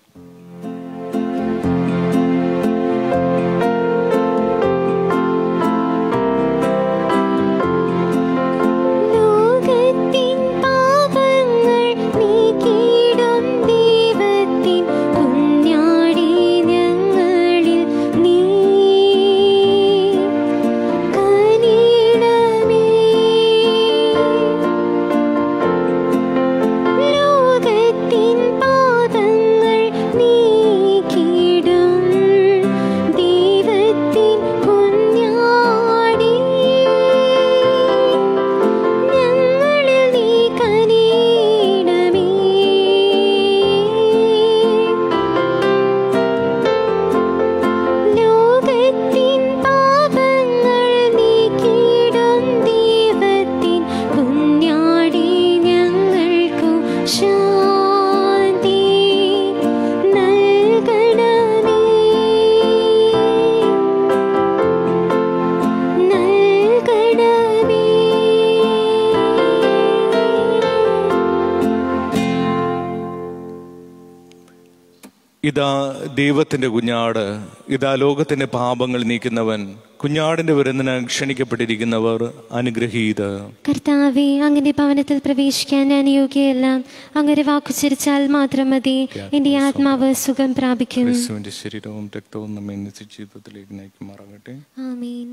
ഇതാ ദൈവത്തിന്റെ കുഞ്ഞാട്, ഇതാ ലോകത്തിന്റെ പാപങ്ങൾ നീക്കുന്നവൻ. കുഞ്ഞാടിന്റെ വിരുന്നിന് ക്ഷണിക്കപ്പെട്ടിരിക്കുന്നവർ അനുഗ്രഹീത. കർത്താവേ, അങ്ങന്റെ ഭവനത്തിൽ പ്രവേശിക്കാൻ ഞാൻ യോഗ്യയല്ല. അങ്ങനെ വാക്കുച്ചരിച്ചാൽ മാത്രം മതി, എന്റെ ആത്മാവ് സുഖം പ്രാപിക്കും. ക്രിസ്തുവിന്റെ ശരീരവും രക്തവും നമ്മെ നിത്യജീവിതത്തിലേക്ക് നയിക്കുമാറാകട്ടെ. ആമേൻ.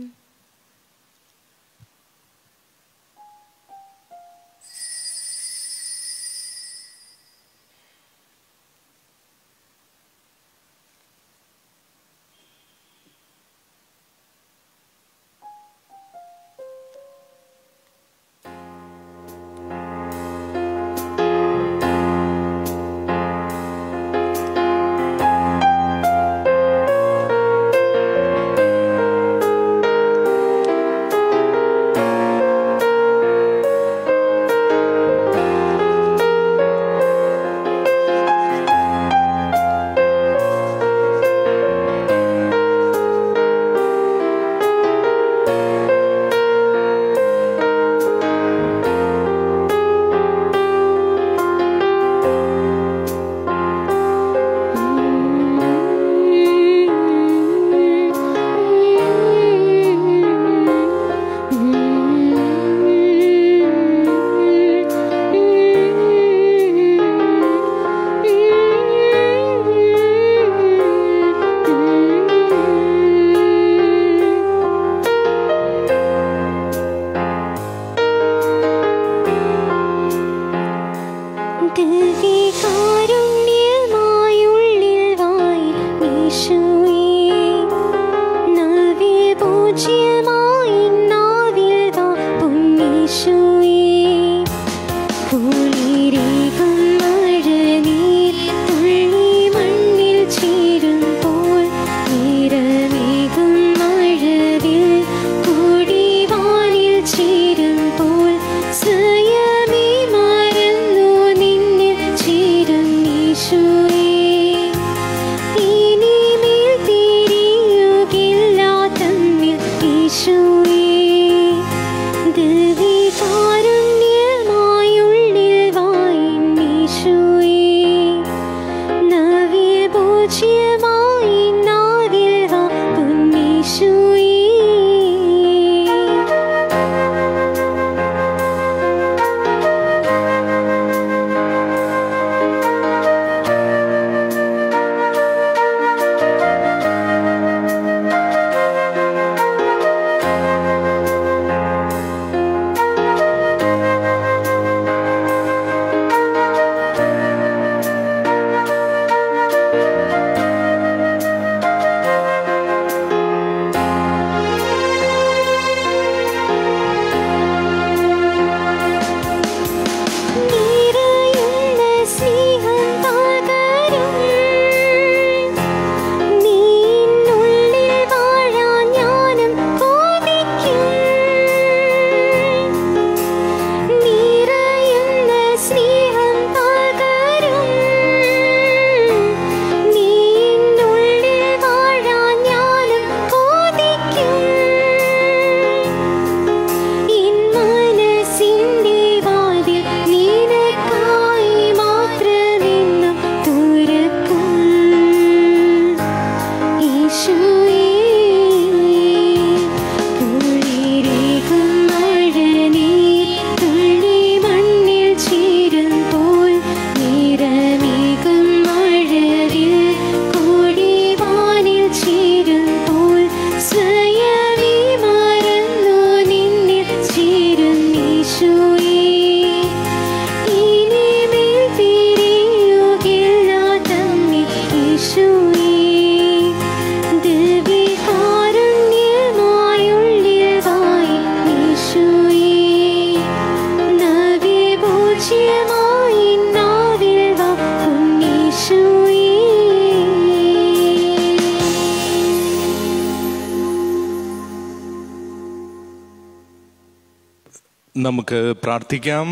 നമുക്ക് പ്രാർത്ഥിക്കാം.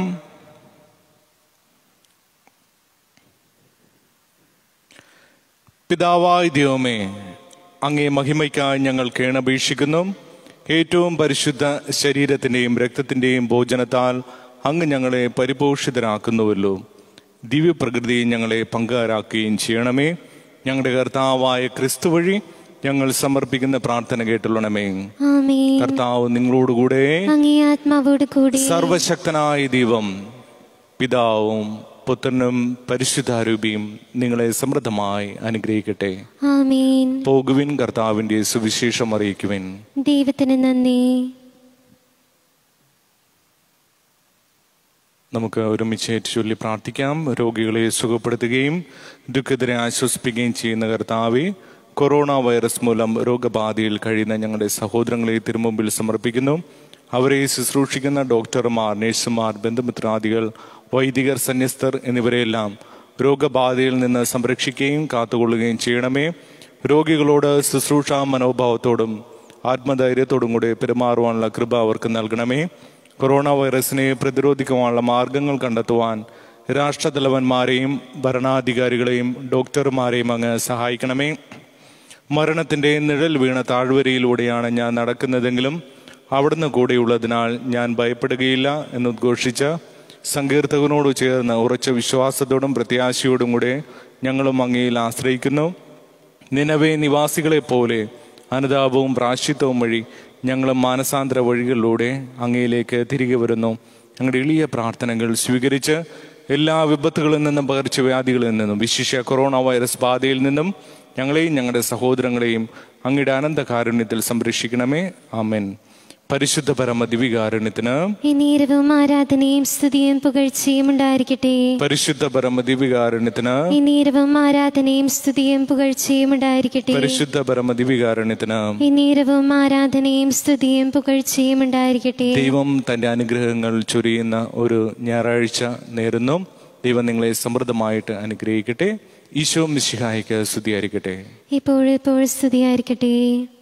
പിതാവായ ദൈവമേ, അങ്ങേ മഹിമയ്ക്കായി ഞങ്ങൾ കേണപേക്ഷിക്കുന്നു. ഏറ്റവും പരിശുദ്ധ ശരീരത്തിൻ്റെയും രക്തത്തിൻ്റെയും ഭോജനത്താൽ അങ്ങ് ഞങ്ങളെ പരിപോഷിതരാക്കുന്നുവല്ലോ. ദിവ്യപ്രകൃതി ഞങ്ങളെ പങ്കുകാരാക്കുകയും ചെയ്യണമേ. ഞങ്ങളുടെ കർത്താവായ ക്രിസ്തു വഴി ഞങ്ങൾ സമർപ്പിക്കുന്ന പ്രാർത്ഥന കേട്ടുള്ളണമേ. കർത്താവ് നിങ്ങളോടുകൂടെ, സർവശക്തനായ ദൈവം പിതാവും പുത്രനും പരിശുദ്ധാരൂപിയും നിങ്ങളെ സമൃദ്ധമായി അനുഗ്രഹിക്കട്ടെ. പോകുവിൻ, കർത്താവിന്റെ സുവിശേഷം അറിയിക്കുവിൻ. ദൈവത്തിന് നന്ദി. നമുക്ക് ഒരുമിച്ച് ചൊല്ലി പ്രാർത്ഥിക്കാം. രോഗികളെ സുഖപ്പെടുത്തുകയും ദുഃഖിതരെ ആശ്വസിപ്പിക്കുകയും ചെയ്യുന്ന കർത്താവെ, കൊറോണ വൈറസ് മൂലം രോഗബാധയിൽ കഴിയുന്ന ഞങ്ങളുടെ സഹോദരങ്ങളെ തിരുമുമ്പിൽ സമർപ്പിക്കുന്നു. അവരെ ശുശ്രൂഷിക്കുന്ന ഡോക്ടർമാർ, നഴ്സുമാർ, ബന്ധുമിത്രാദികൾ, വൈദികർ, സന്യസ്തർ എന്നിവരെല്ലാം രോഗബാധയിൽ നിന്ന് സംരക്ഷിക്കുകയും കാത്തുകൊള്ളുകയും ചെയ്യണമേ. രോഗികളോട് ശുശ്രൂഷ മനോഭാവത്തോടും ആത്മധൈര്യത്തോടും കൂടെ പെരുമാറുവാനുള്ള കൃപ അവർക്ക് നൽകണമേ. കൊറോണ വൈറസിനെ പ്രതിരോധിക്കുവാനുള്ള മാർഗങ്ങൾ കണ്ടെത്തുവാൻ രാഷ്ട്രതലവന്മാരെയും ഭരണാധികാരികളെയും ഡോക്ടർമാരെയും അങ്ങ് സഹായിക്കണമേ. മരണത്തിൻ്റെ നിഴൽ വീണ താഴ്വരയിലൂടെയാണ് ഞാൻ നടക്കുന്നതെങ്കിലും അവിടുന്ന് കൂടെയുള്ളതിനാൽ ഞാൻ ഭയപ്പെടുകയില്ല എന്നുദ്ഘോഷിച്ച സങ്കീർത്തകനോട് ചേർന്ന് ഉറച്ച വിശ്വാസത്തോടും പ്രത്യാശയോടും കൂടെ ഞങ്ങളും അങ്ങയിൽ ആശ്രയിക്കുന്നു. നിനവേ നിവാസികളെ പോലെ അനുതാപവും പ്രാശ്ചിത്വവും വഴി ഞങ്ങളും മാനസാന്തര വഴികളിലൂടെ അങ്ങയിലേക്ക് തിരികെ വരുന്നു. ഞങ്ങളുടെ എളിയ പ്രാർത്ഥനകൾ സ്വീകരിച്ച് എല്ലാ വിപത്തുകളിൽ നിന്നും പകർച്ചവ്യാധികളിൽ നിന്നും വിശിഷ്യ കൊറോണ വൈറസ് ബാധയിൽ നിന്നും ഞങ്ങളെയും ഞങ്ങളുടെ സഹോദരങ്ങളെയും അങ്ങയുടെ അനന്ത കാരുണ്യത്തിൽ സംരക്ഷിക്കണമേ. ആമേൻ. പരിശുദ്ധ പരമ ദിവ്യകാരുണ്യത്തിന് എന്നേരവും ആരാധനയും സ്തുതിയും പുകഴ്ചയും ഉണ്ടായിരിക്കട്ടെ. പരിശുദ്ധ പരമ ദിവ്യകാരുണ്യത്തിന് എന്നേരവും ആരാധനയും സ്തുതിയും പുകഴ്ചയും ഉണ്ടായിരിക്കട്ടെ. പരിശുദ്ധ പരമ ദിവ്യകാരുണ്യത്തിന് എന്നേരവും ആരാധനയും സ്തുതിയും പുകഴ്ചയും ഉണ്ടായിരിക്കട്ടെ. ദൈവം തന്റെ അനുഗ്രഹങ്ങൾ ചൊരിയുന്ന ഒരു ഞായറാഴ്ച നേരുന്നു. ദൈവം നിങ്ങളെ സമൃദ്ധമായിട്ട് അനുഗ്രഹിക്കട്ടെ. ഈശോ മിശിഹായ്ക്ക് സ്തുതിയായിരിക്കട്ടെ. ഇപ്പോഴും ഇപ്പോൾ സ്തുതിയായിരിക്കട്ടെ.